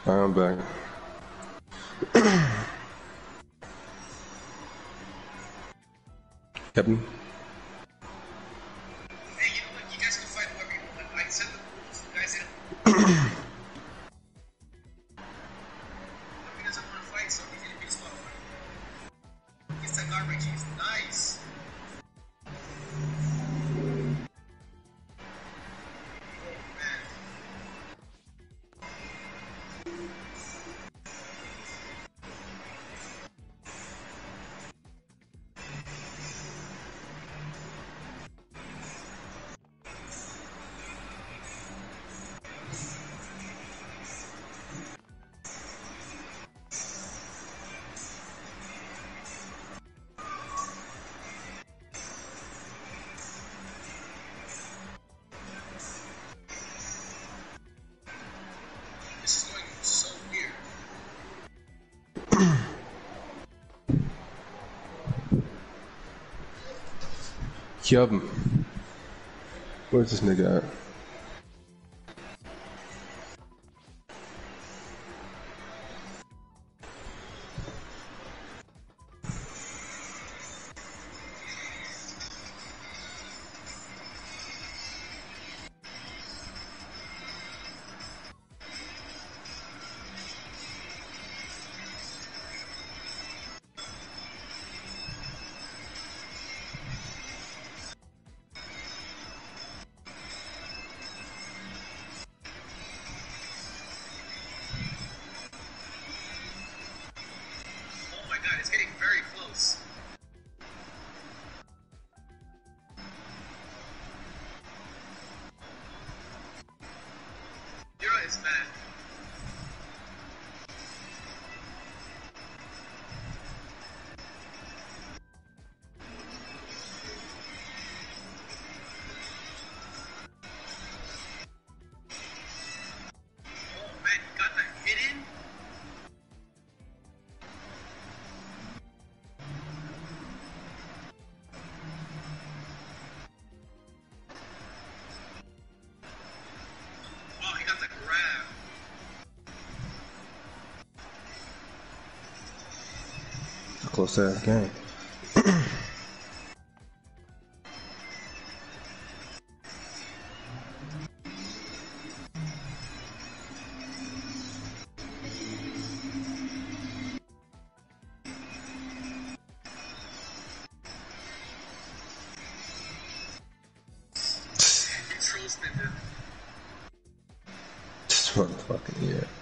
I'm back. Kevin?
Hey, you know what? You guys can fight whoever you want. I said the rules. You guys didn't. He doesn't want to fight, so he's gonna be disqualified. Gets that garbage. He's nice. This is going so weird.
Kevin. Where's this nigga at?
Oh my god, it's getting very close. Zero is bad. Oh man, you got that hidden? Oh, he got the grab.
It's a close ass game.
Control spin him.
This motherfucker, yeah.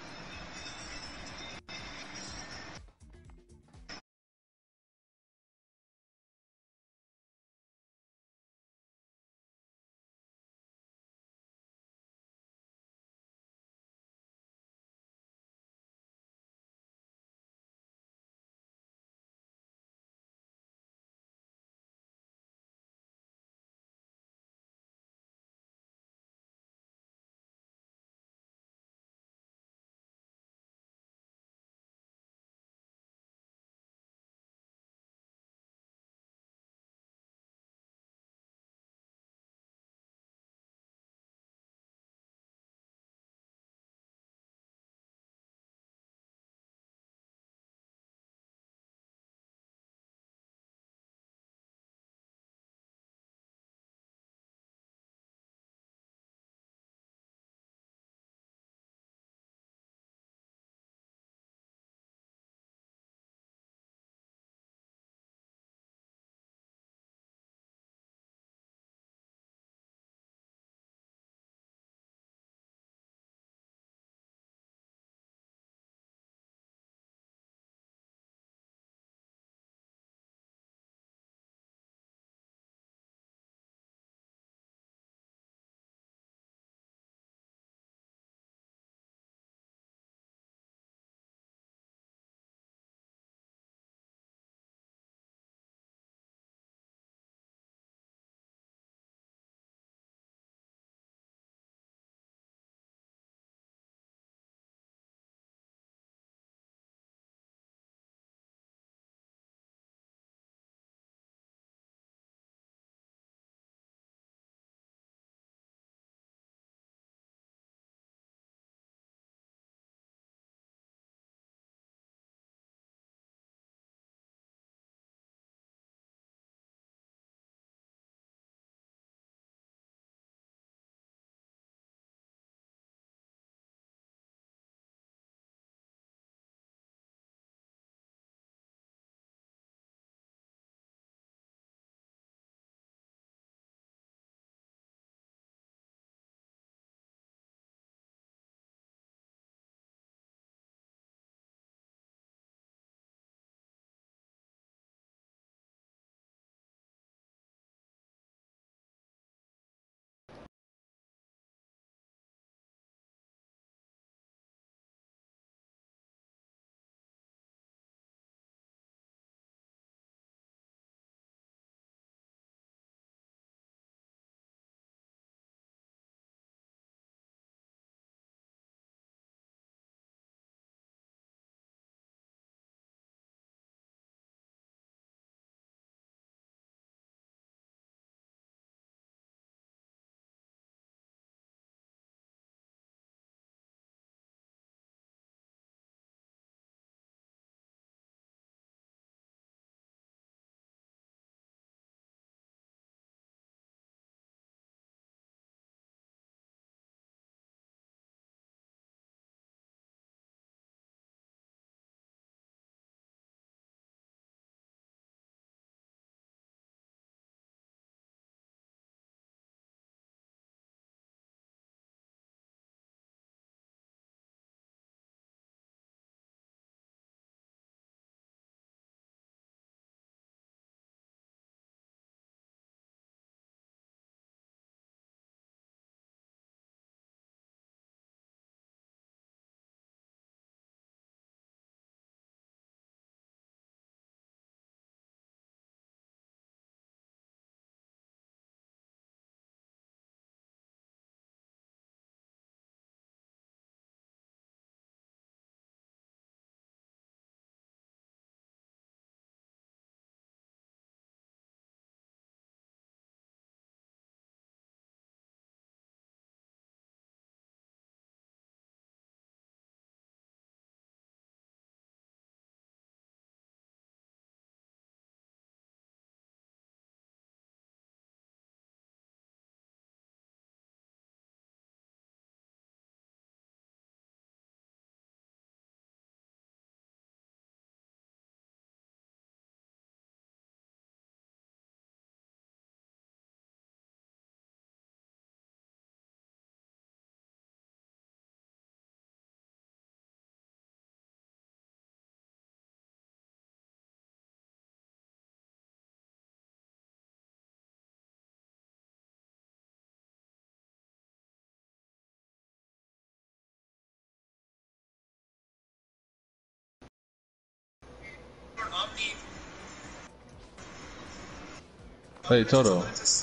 Hey, Toto.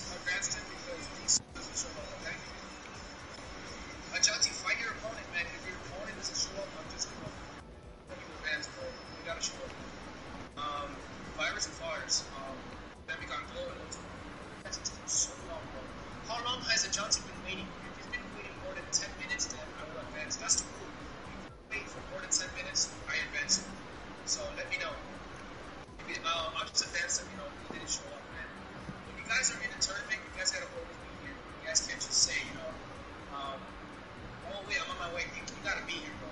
Johnson, fight your opponent, man. If your opponent doesn't show up, I'm just gonna let you advance, bro. You gotta show up. Virus and Fars. Then we got Glow and that's taking so long, bro. How long has the Johnson been waiting? If he's been waiting more than 10 minutes, then I will advance. That's too cool. If you wait for more than 10 minutes, I advance. So let me know. I'll just advance them, you know, if he didn't show up, man. When you guys are in the tournament, you guys gotta always be here. You guys can't just say, you know, oh wait, I'm on my way. You gotta be here, bro.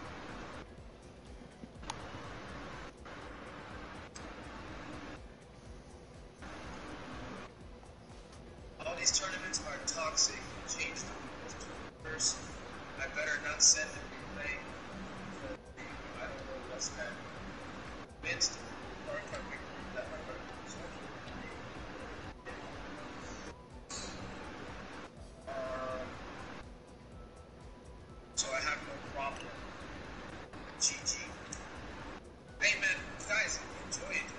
All these tournaments are toxic. Change the first. I better not send a replay. I don't know what's that. Minced. So I have no problem. GG. Hey man, guys, enjoy it.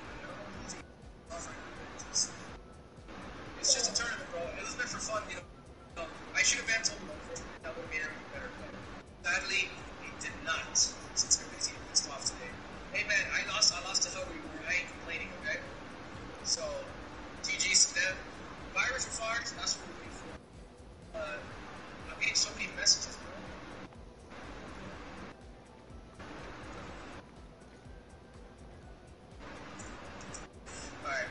It's just a tournament, bro. It was meant for fun, you know. I should have been told that would have made everything better. Sadly, it did not. Since everybody's getting pissed off today. Hey man, I lost to Hillary. I ain't complaining, okay? So, GG's to them. Virus or Fars, that's what we're waiting for. I'm getting so many messages, bro. Alright.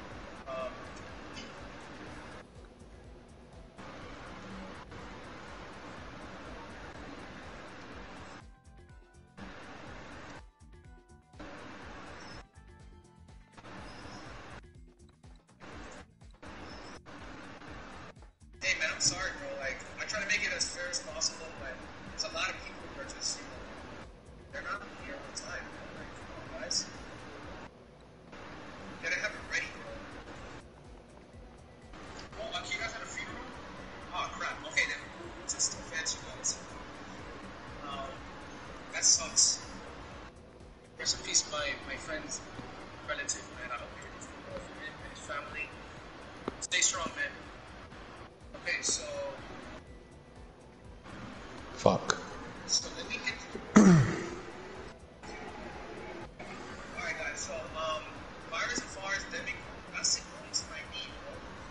Hey man, I'm sorry, bro. Like, I try to make it as fair as possible, but there's a lot of people who are just, you know, they're not here all the time. Like, come on, guys. You gotta have it ready, bro. Oh, you guys had a funeral? Oh, crap. Okay, then we'll just advance you guys. That sucks. Rest in peace, my friend's relative, man. I hope you're doing well for him and his family. Stay strong, man. Okay, so...
Fuck.
So let me get... Alright guys, so, Virus and Fars, that's the points I need, bro.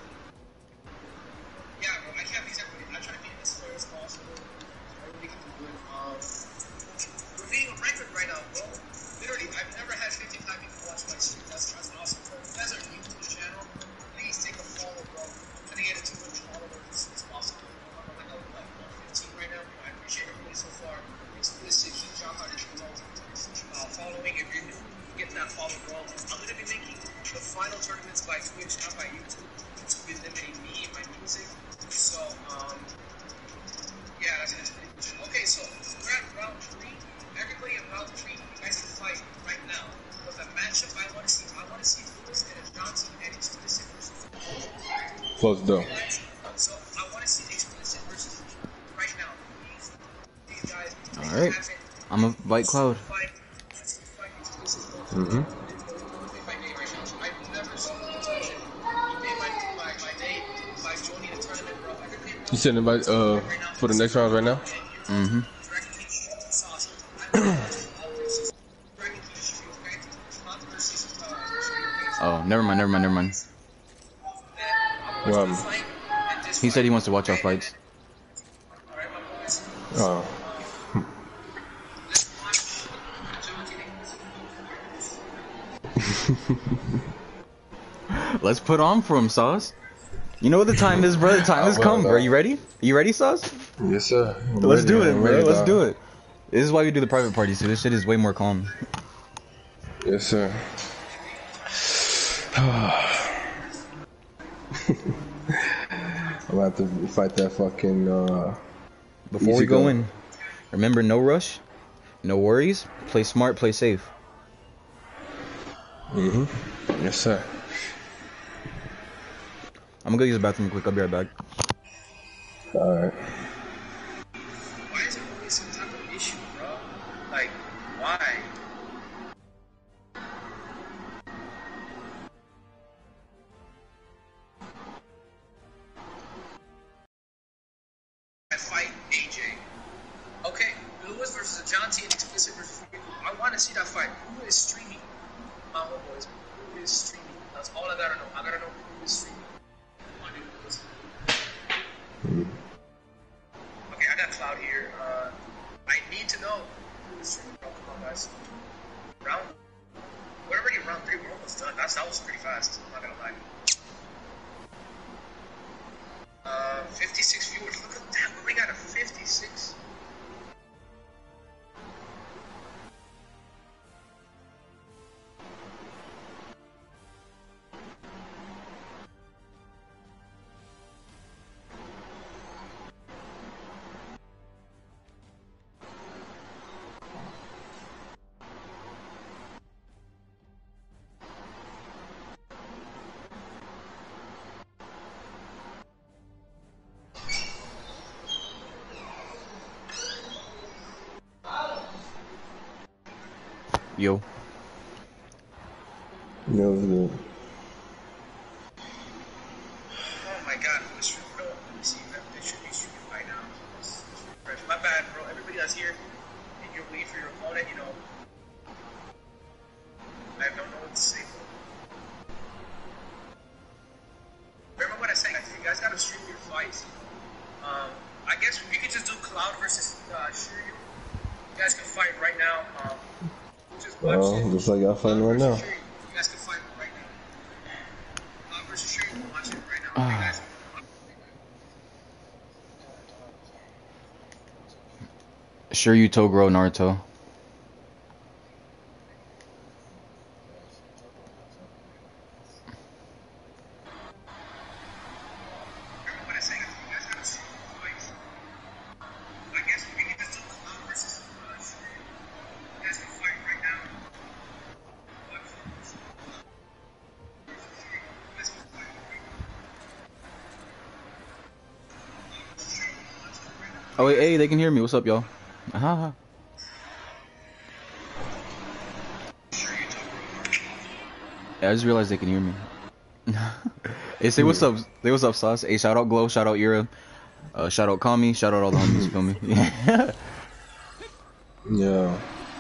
Yeah, bro, I can't please everybody. I try to be as fair as possible. Everybody can do good. We're beating a record right now, bro. Literally, I've never had 55 people watch my stream. That's awesome, bro. If you guys are new to the channel, please take a follow, bro. I'm trying to get it to 200 followers as soon as possible. I'm like, 15 right now. I appreciate everybody so far. It's cool to keep John Carter following. If you're new, get that follow, bro. I'm going to be making the final tournaments by Twitch, not by YouTube. YouTube is limiting me and my music. So, yeah, that's it. Okay, so we're at round 3. Everybody in round 3, you guys can fight right now. But the matchup I want to see Lewis and Johnson and Explicit versus.
Close the door.
So I want to see Explicit versus right now. These guys.
Alright. I'm a White Cloud.
Mm-hmm. You sending invite for the next round right now?
Mm-hmm. Oh, never mind. He said he wants to watch our fights.
Oh.
Let's put on for him, Sauce. You know what the time is, bro. The time has come. Are you ready? You ready, Sauce?
Yes, sir.
Let's do it, bro. Let's do it. This is why we do the private parties, so this shit is way more calm.
Yes, sir. I'm gonna have to fight that fucking,
Before we go in, remember, no rush, no worries, play smart, play safe.
Mm-hmm. Yes, sir.
I'm gonna go use the bathroom quick, I'll be right back.
Alright.
Why is there always some type of issue, bro? Like, why? Lewis versus Ajanti and Explicit versus Riku. I want to see that fight. Who is streaming? My homeboys. Who is streaming? That's all I gotta know. I gotta know who is streaming. Okay, I got Cloud here. I need to know who is streaming. Come on, guys. We're already in round 3. We're almost done. That was pretty fast. I'm not gonna lie. 56 viewers. Look at that. We got a 56.
Yo.
Yeah, it was good.
Oh my god, who is streaming? No, let me see. They should be streaming right now. My bad, bro. Everybody that's here and you're waiting for your opponent, you know. I don't know what to say. Remember what I said? You guys gotta stream your fights. I guess we could just do Cloud versus Shiryu. You guys can fight right now. Just watch it.
Looks like y'all fighting right now.
You guys can fight right now. Cloud versus Shiryu. Watch it right now. You guys.
Shiryu, Toguro, Naruto. Oh, wait, hey, they can hear me. What's up, y'all? Yeah, I just realized they can hear me. Hey, say what's up. Say what's up, Sauce. Hey, shout out Glow, shout out Ira, shout out Kami, shout out all the homies, you feel me?
Yeah.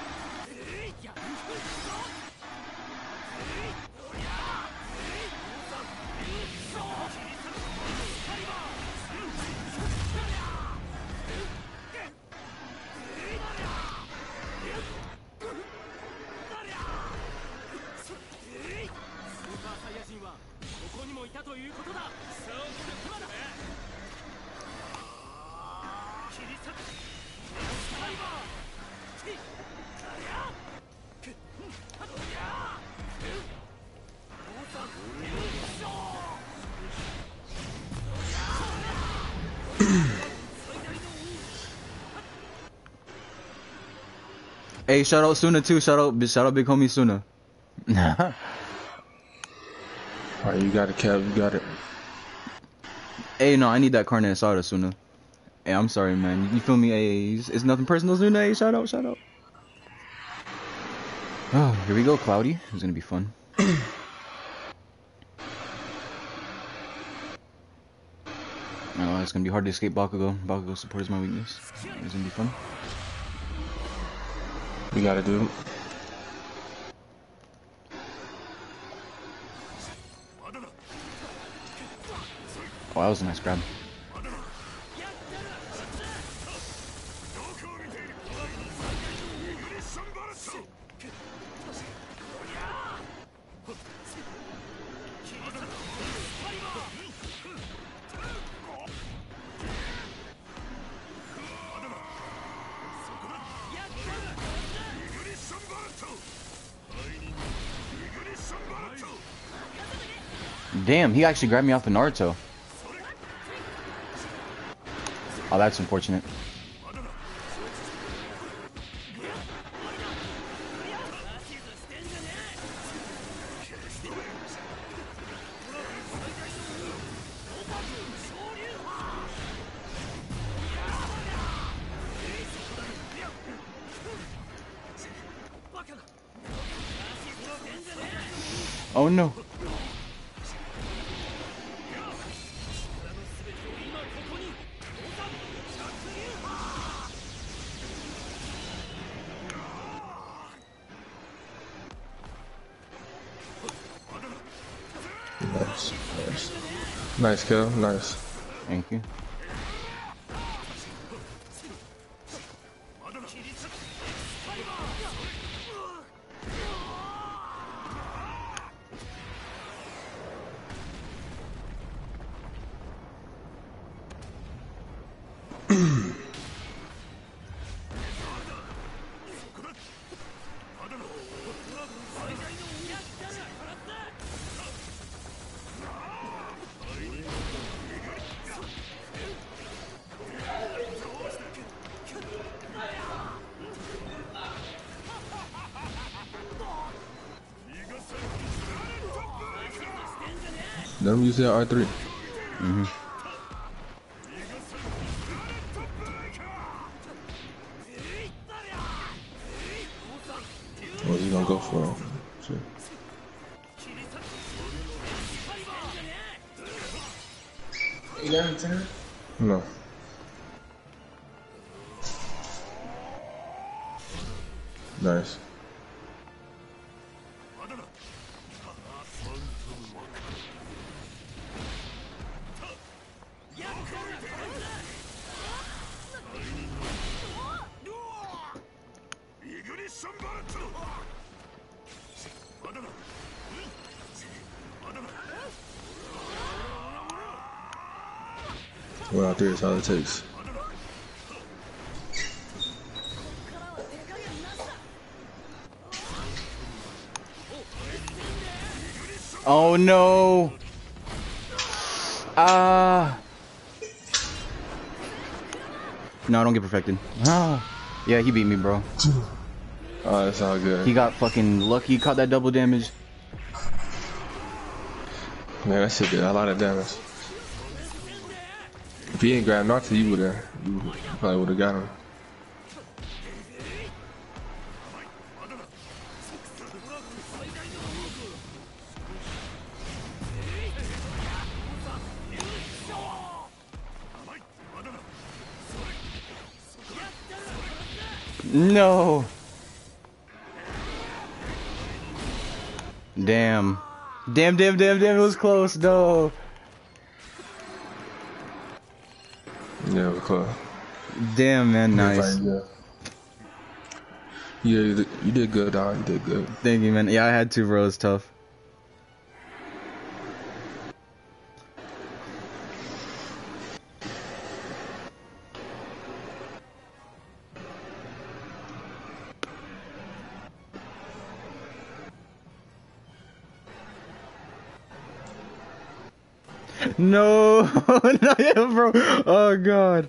Hey, shout out Suna too. Shout out big homie Suna.
Alright, you got it, Kev. You got it.
Hey, no, I need that carne asada, Suna. Hey, I'm sorry, man. You feel me? Hey, it's nothing personal, Suna. Hey, shout out, shout out. Oh, here we go, Cloudy. It's gonna be fun. Oh, it's gonna be hard to escape Bakugo. Bakugo support is my weakness. It's gonna be fun.
We gotta do.
Oh, that was a nice grab. Damn, he actually grabbed me off of Naruto. Oh, that's unfortunate. Oh no.
Nice. Nice. Nice kill. Nice.
Thank you.
Let him use that R3. What's he gonna go for? Shit.
You got him 10?
No. Nice. Well, R3 is all it takes.
Oh no! No, don't get perfected. Ah. Yeah, he beat me, bro.
Oh, that's all good.
He got fucking lucky. He caught that double damage.
Man, that shit did a lot of damage. If he ain't grabbed Naruto, you probably would've got him.
No. Damn. Damn, it was close, no.
Yeah, we're close.
Damn, man, nice.
Yeah, you did good, dog. You did good.
Thank you, man. Yeah, I had to, bro. It was tough. No, no, yeah, bro. Oh god.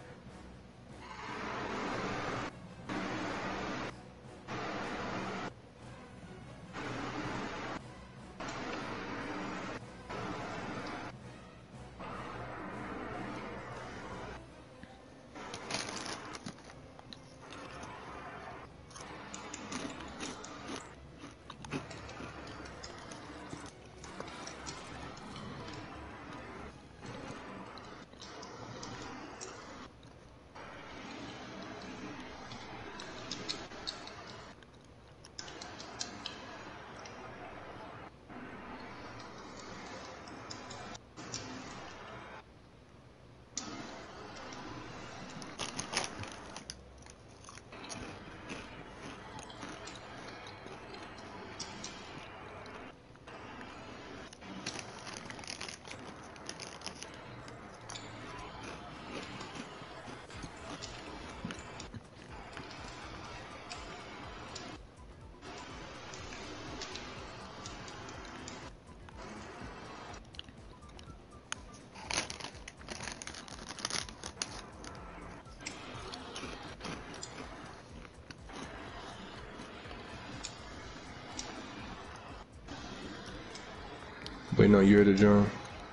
Wait, no, you're the drum.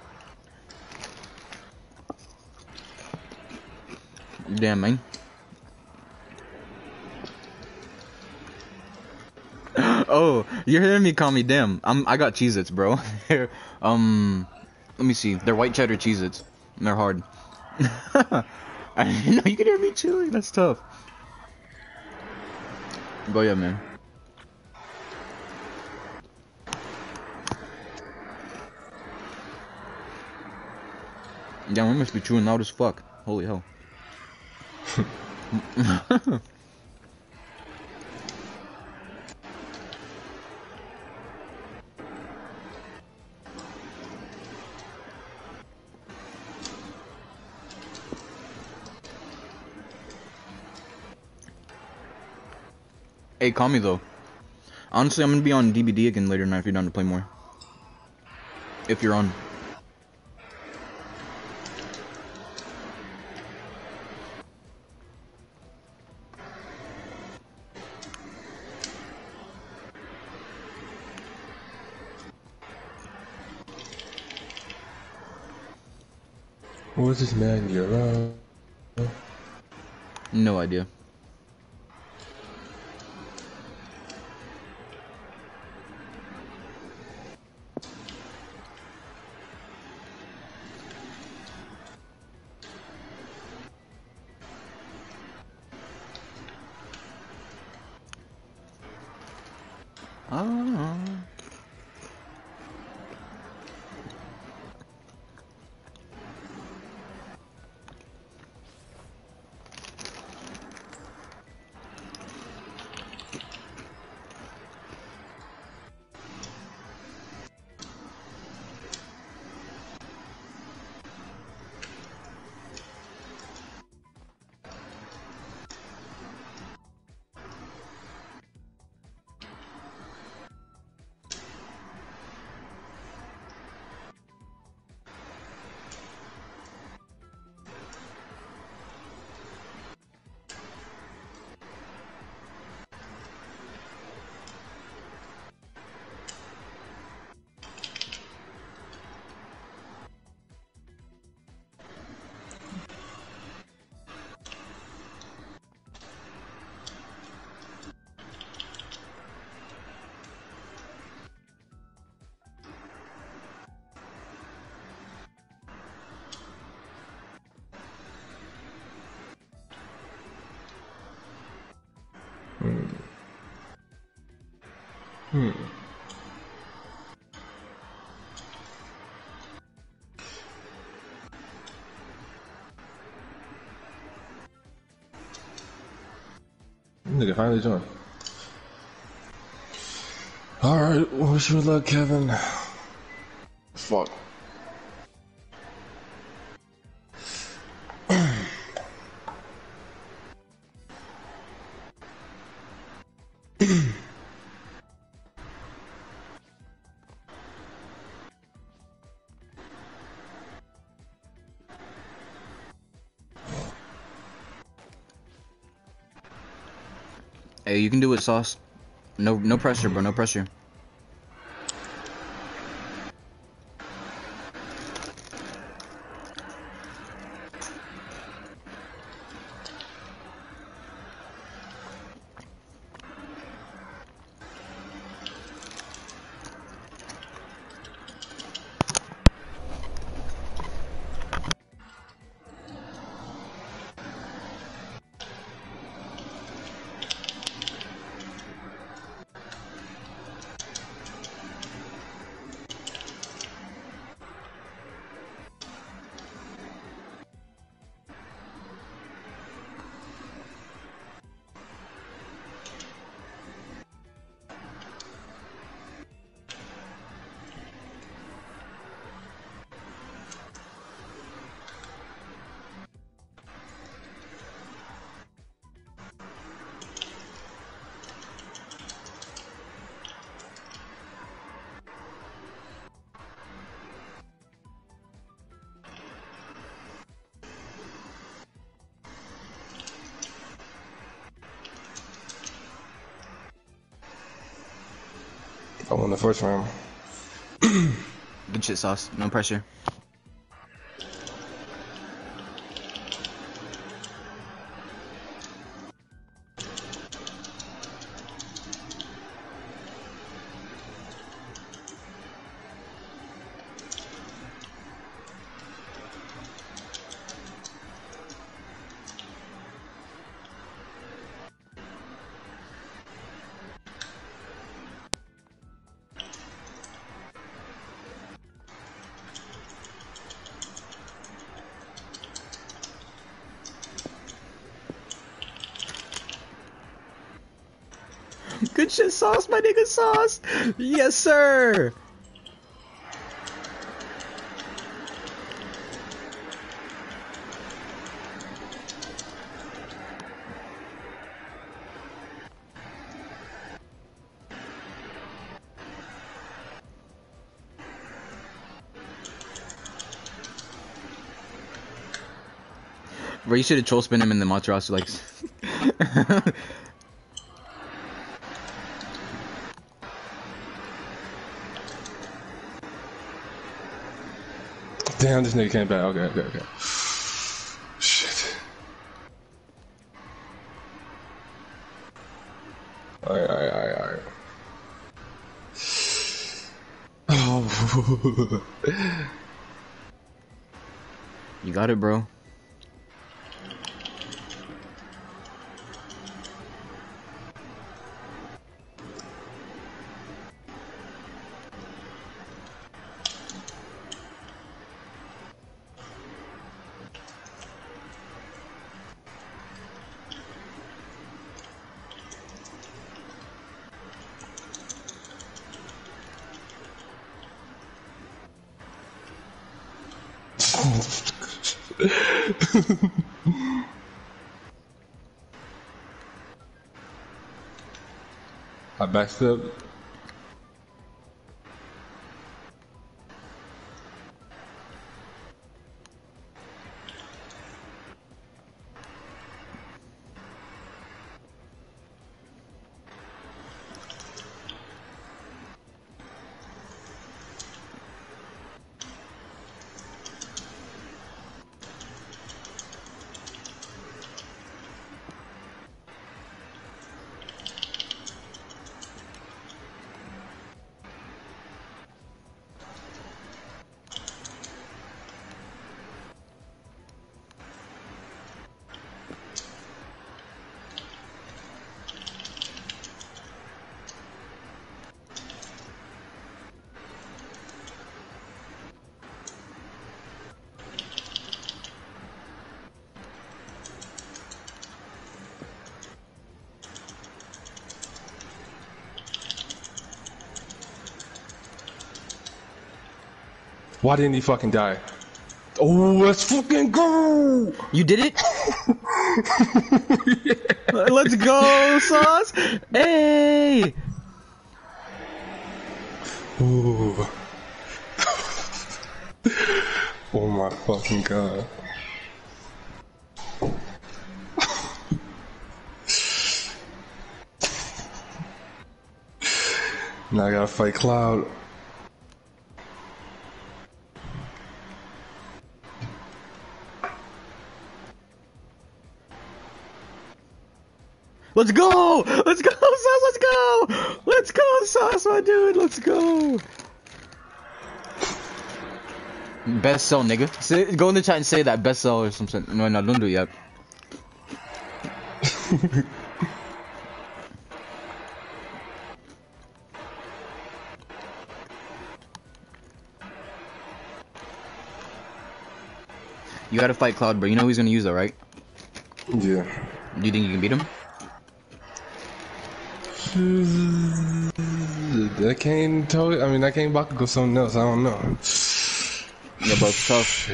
Damn, man. Oh, you're hearing me call me damn. I got Cheez-Its, bro. Let me see. They're white cheddar Cheez-Its. And they're hard. I didn't know you could hear me chewing. That's tough. But yeah, man. Damn, we must be chewing loud as fuck. Holy hell. Hey, call me though. Honestly, I'm gonna be on DBD again later tonight if you're down to play more. If you're on.
What's this man you're
No idea. Ah.
Nigga finally joined. Alright, wish you luck, Kevin. Fuck.
Hey, you can do it, Sauce. No pressure, bro. No pressure.
I won the first round.
Good shit, Sauce. No pressure. Good shit, Sauce, my nigga, Sauce. Yes, sir. Bro, you should have troll spin him in the Matarasu, like.
Damn, this nigga came back. Okay. Shit. Alright. Oh.
You got it, bro.
I backstep. Why didn't he fucking die? Oh, let's fucking go!
You did it? Yeah. Let's go, Sauce! Hey!
Ooh. Oh my fucking god. Now I gotta fight Cloud.
Let's go! Let's go, Sauce! Let's go! Let's go, Sauce, my dude! Let's go! Best sell, nigga. Say, go in the chat and say that. Best sell or something. No, don't do it yet. You gotta fight Cloud, bro. You know he's gonna use that, right?
Yeah.
Do you think you can beat him?
That can't totally. I mean, that can't Bakugo something else. I don't know.
Yeah, bro, it's tough.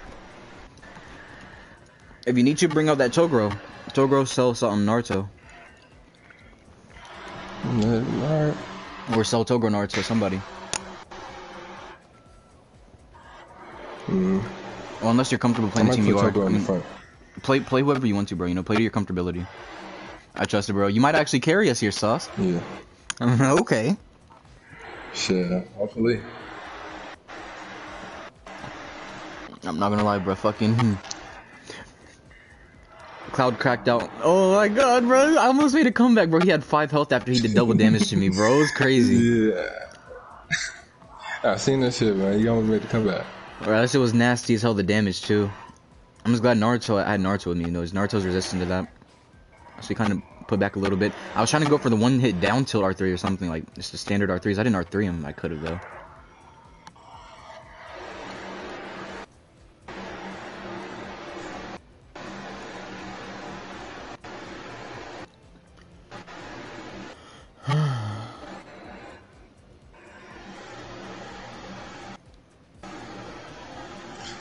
If you need to bring out that Toguro. Toguro sell something Naruto.
Alright.
Or sell Toguro Naruto, somebody. Well, unless you're comfortable playing the team you are. I mean, play whoever you want to, bro. You know, play to your comfortability. I trust it, bro. You might actually carry us here, Sauce.
Yeah.
Okay.
Shit, hopefully.
I'm not gonna lie, bro. Fucking Cloud cracked out. Oh my god, bro. I almost made a comeback, bro. He had 5 health after he did double damage to me, bro. It was crazy.
Yeah. I seen that shit, man. You almost made the comeback.
Bro, that shit was nasty as hell, the damage, too. I'm just glad Naruto, I had Naruto with me, you know. Naruto's resistant to that. So he kind of put back a little bit. I was trying to go for the one hit down tilt R3 or something, like just the standard R3s. I didn't R3 him. I could have, though.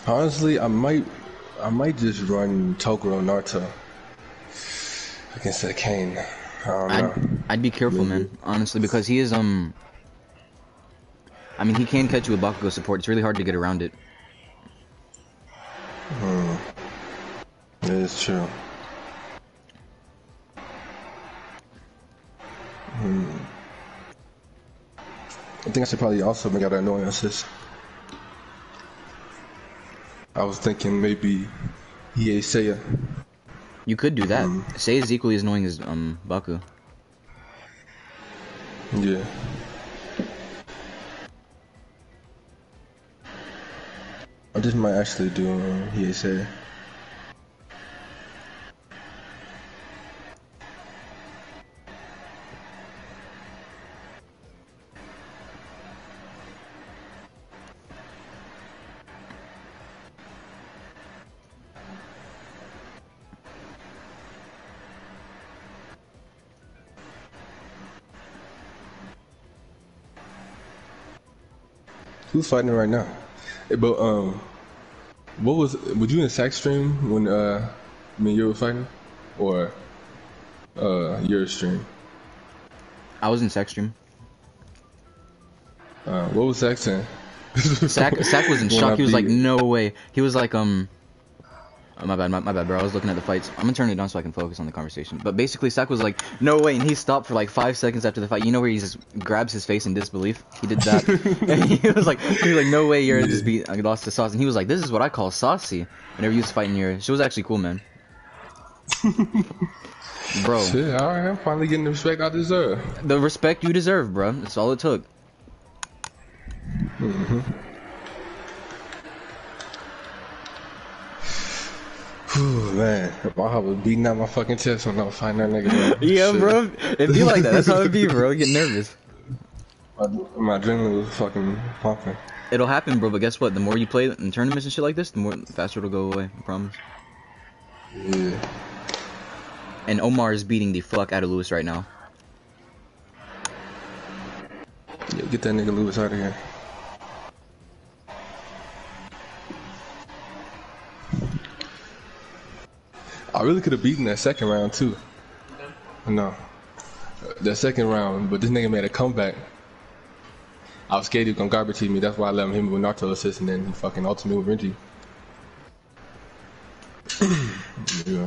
Honestly, I might just run Toguro Naruto against that Kane. I don't know.
I'd be careful,
Maybe.
man. Honestly, because he is I mean, he can catch you with Bakugo support. It's really hard to get around it.
That is true. I think I should probably also make out annoyances. I was thinking maybe EA Seiya.
You could do that. Seiya is equally as annoying as Baku.
Yeah. I just might actually do EA Seiya. Who's fighting right now? But what was you in Sack stream when me and you were fighting, or your stream?
I was in Sack stream.
What was Sack saying?
Sack was in shock. He was like, "No way." He was like, oh, my bad, bro. I was looking at the fights. I'm gonna turn it down so I can focus on the conversation. But basically, Sack was like, "No way," and he stopped for like 5 seconds after the fight. You know where he just grabs his face in disbelief? He did that. And he was like, "No way, you're just I lost to Sauce." And he was like, "This is what I call saucy." Whenever you was fighting your, she was actually cool, man. Bro,
Shit, all right, I'm finally getting the respect I deserve.
the respect you deserve, bro. That's all it took.
Whew, man, my heart was beating out my fucking chest when I was fighting that nigga.
Yeah,
Shit.
bro. It'd be like that. That's how it be, bro. Get nervous.
My adrenaline was fucking pumping.
It'll happen, bro. But guess what? The more you play in tournaments and shit like this, the more faster it'll go away. I promise.
Yeah.
And Omar is beating the fuck out of Lewis right now.
Yeah, get that nigga Lewis out of here. I really could have beaten that second round too. No. That second round, but this nigga made a comeback. I was scared he was gonna garbage me, that's why I let him hit me with Naruto assist and then he fucking ultimate with Renji. Yeah.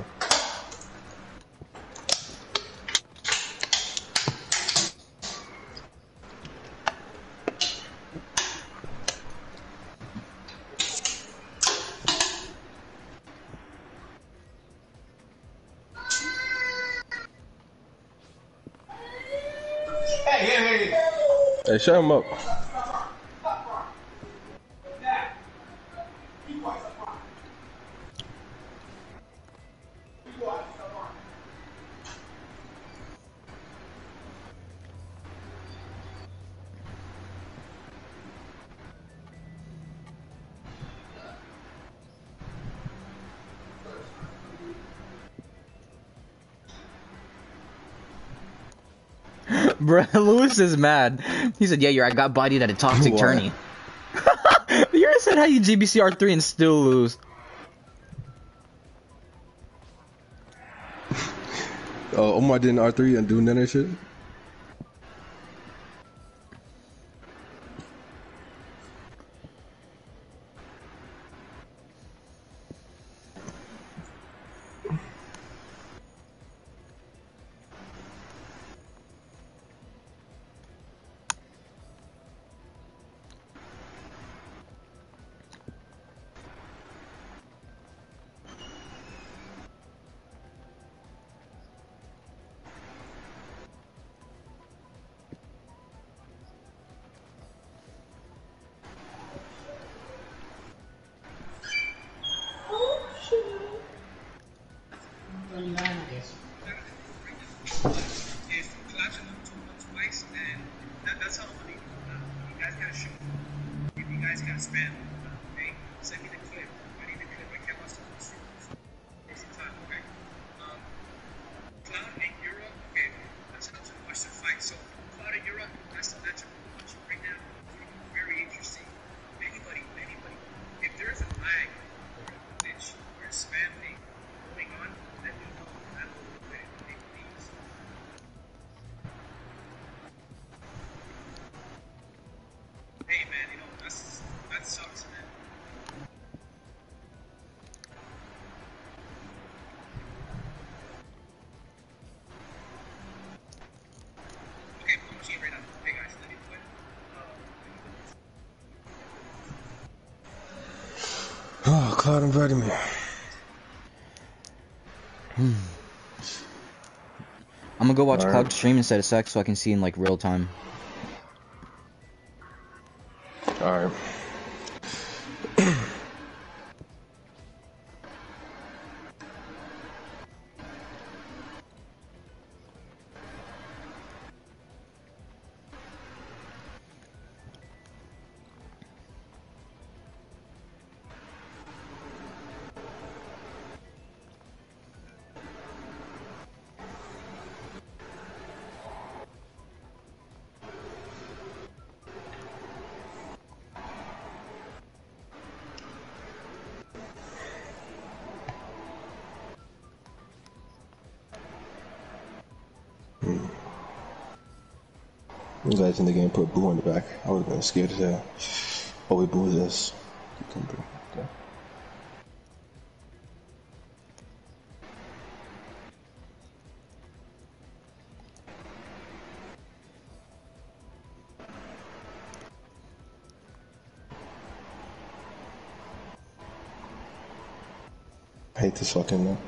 Hey, shut him up.
Bro, Lewis is mad. He said, "Yeah, I got bodied at a toxic tourney." You ever said how you GBC R3 and still lose?
Omar did an R3 and doing that shit?
If there's a lag
Cloud invited me.
I'm gonna go watch
All right.
Cloud stream instead of Sex so I can see in like real time.
All right. I'm glad in the game put Boo in the back. I would have been scared as hell. Oh, wait, Boo is this. Okay. I hate this fucking man.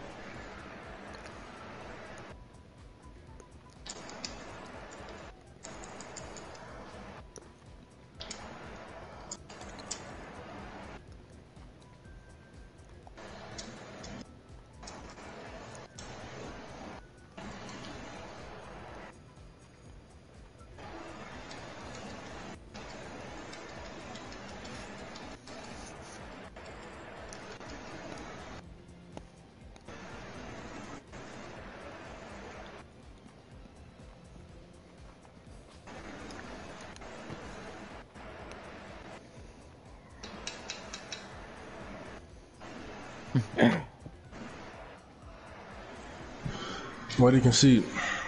What do you concede?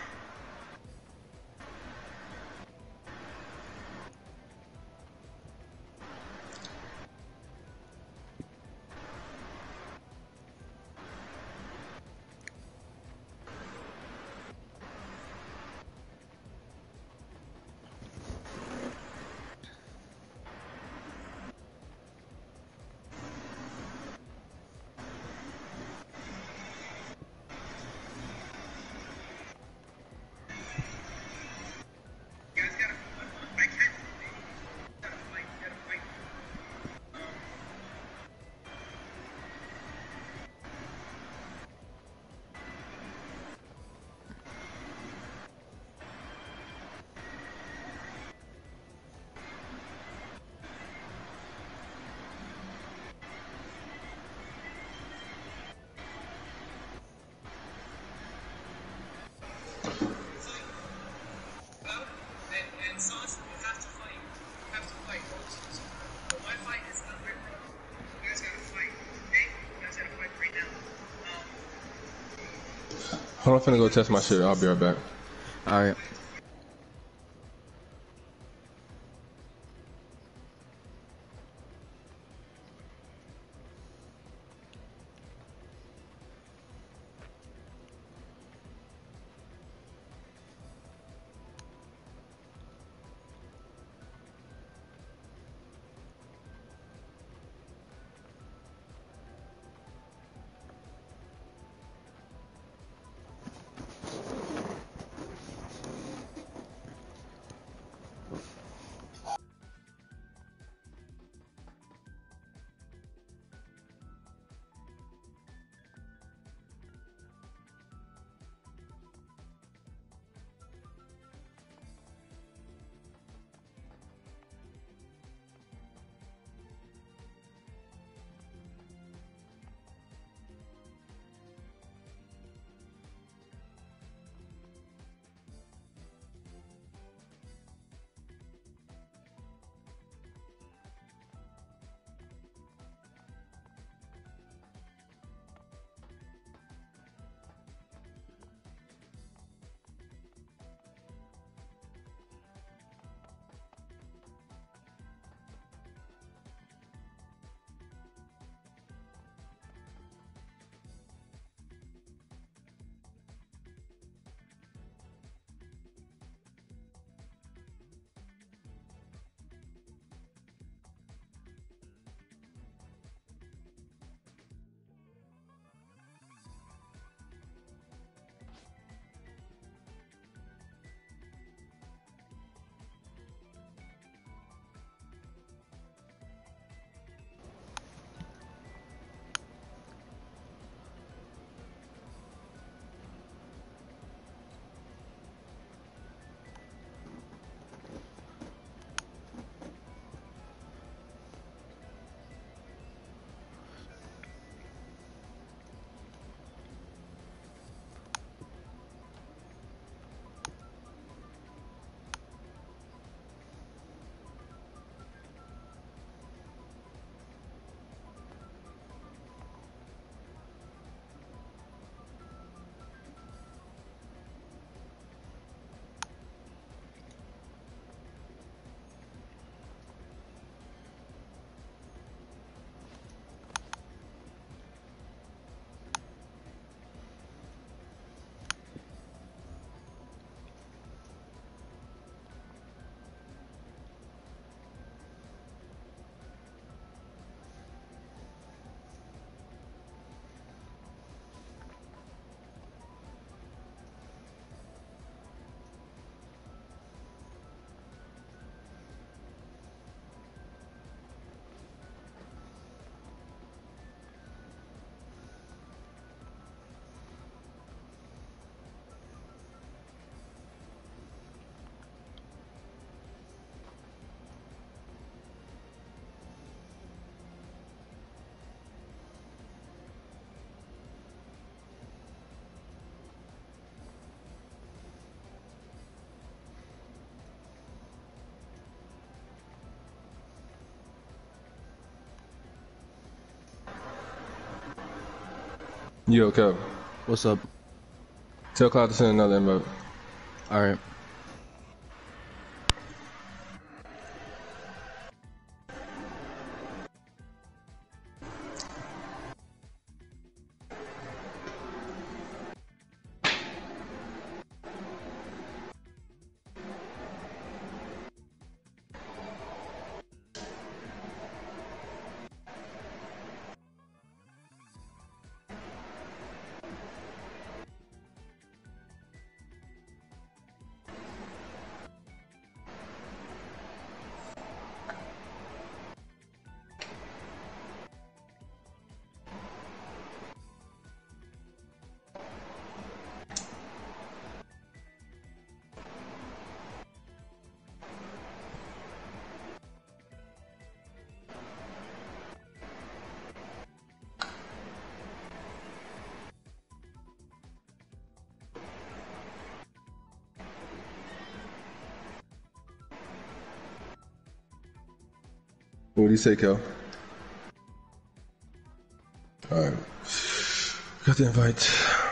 Hold on, I'm finna go test my shit. I'll be right back.
Alright.
Yo, Kev.
What's up?
Tell Cloud to send another invite.
All right.
What do you say, Kel? Alright. Got the invite.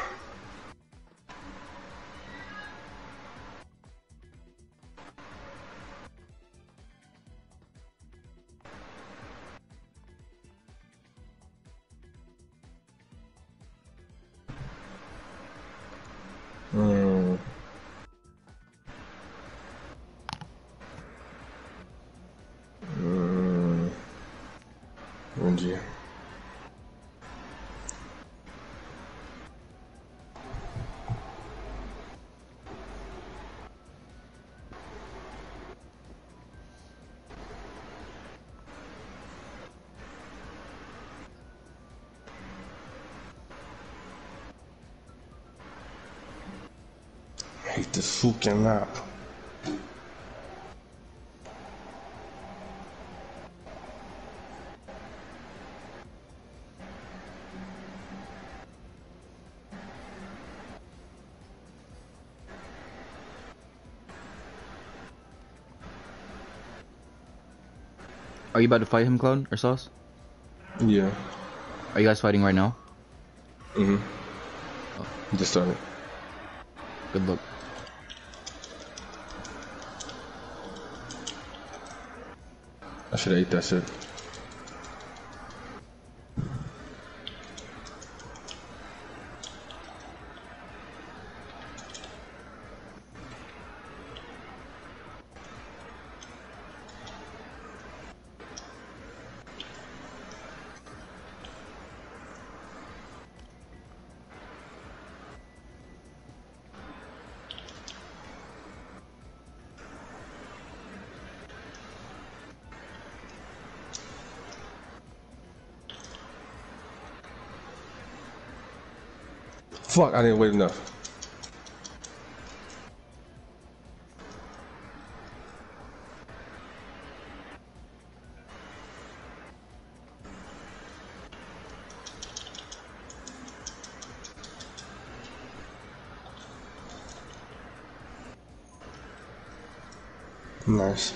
OMG. I hate this fucking map.
Are you about to fight him, Cloud or Sauce?
Yeah.
Are you guys fighting right now?
Mm-hmm. Oh. Just started.
Good luck.
I should have ate that shit. Fuck, I didn't wait enough. Nice.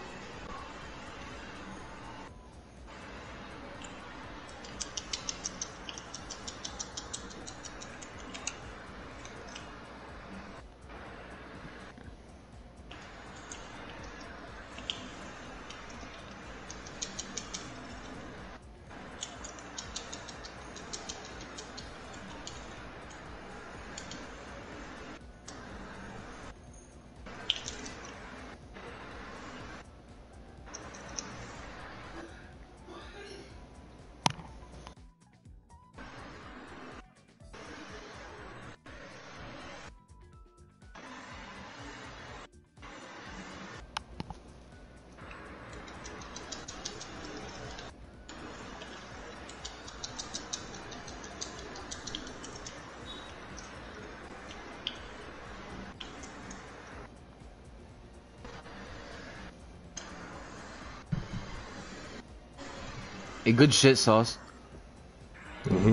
A good shit, Sauce.
Mm-hmm.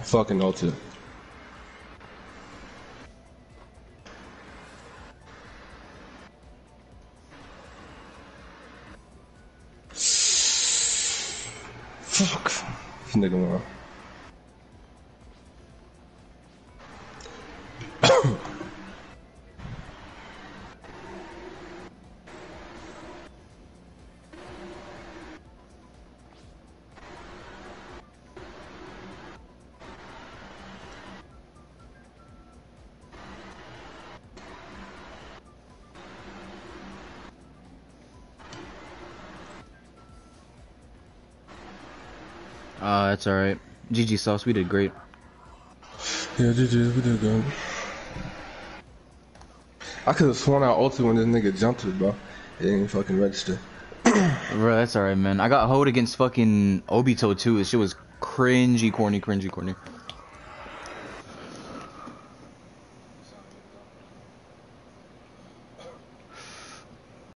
fucking ulted. Fuck. This nigga won.
That's alright. GG Sauce, we did great.
Yeah, GG, we did good. I could have sworn I ulted when this nigga jumped it, bro. It didn't fucking register.
Bro, that's alright, man. I got hoed against fucking Obito too. This shit was cringy, corny.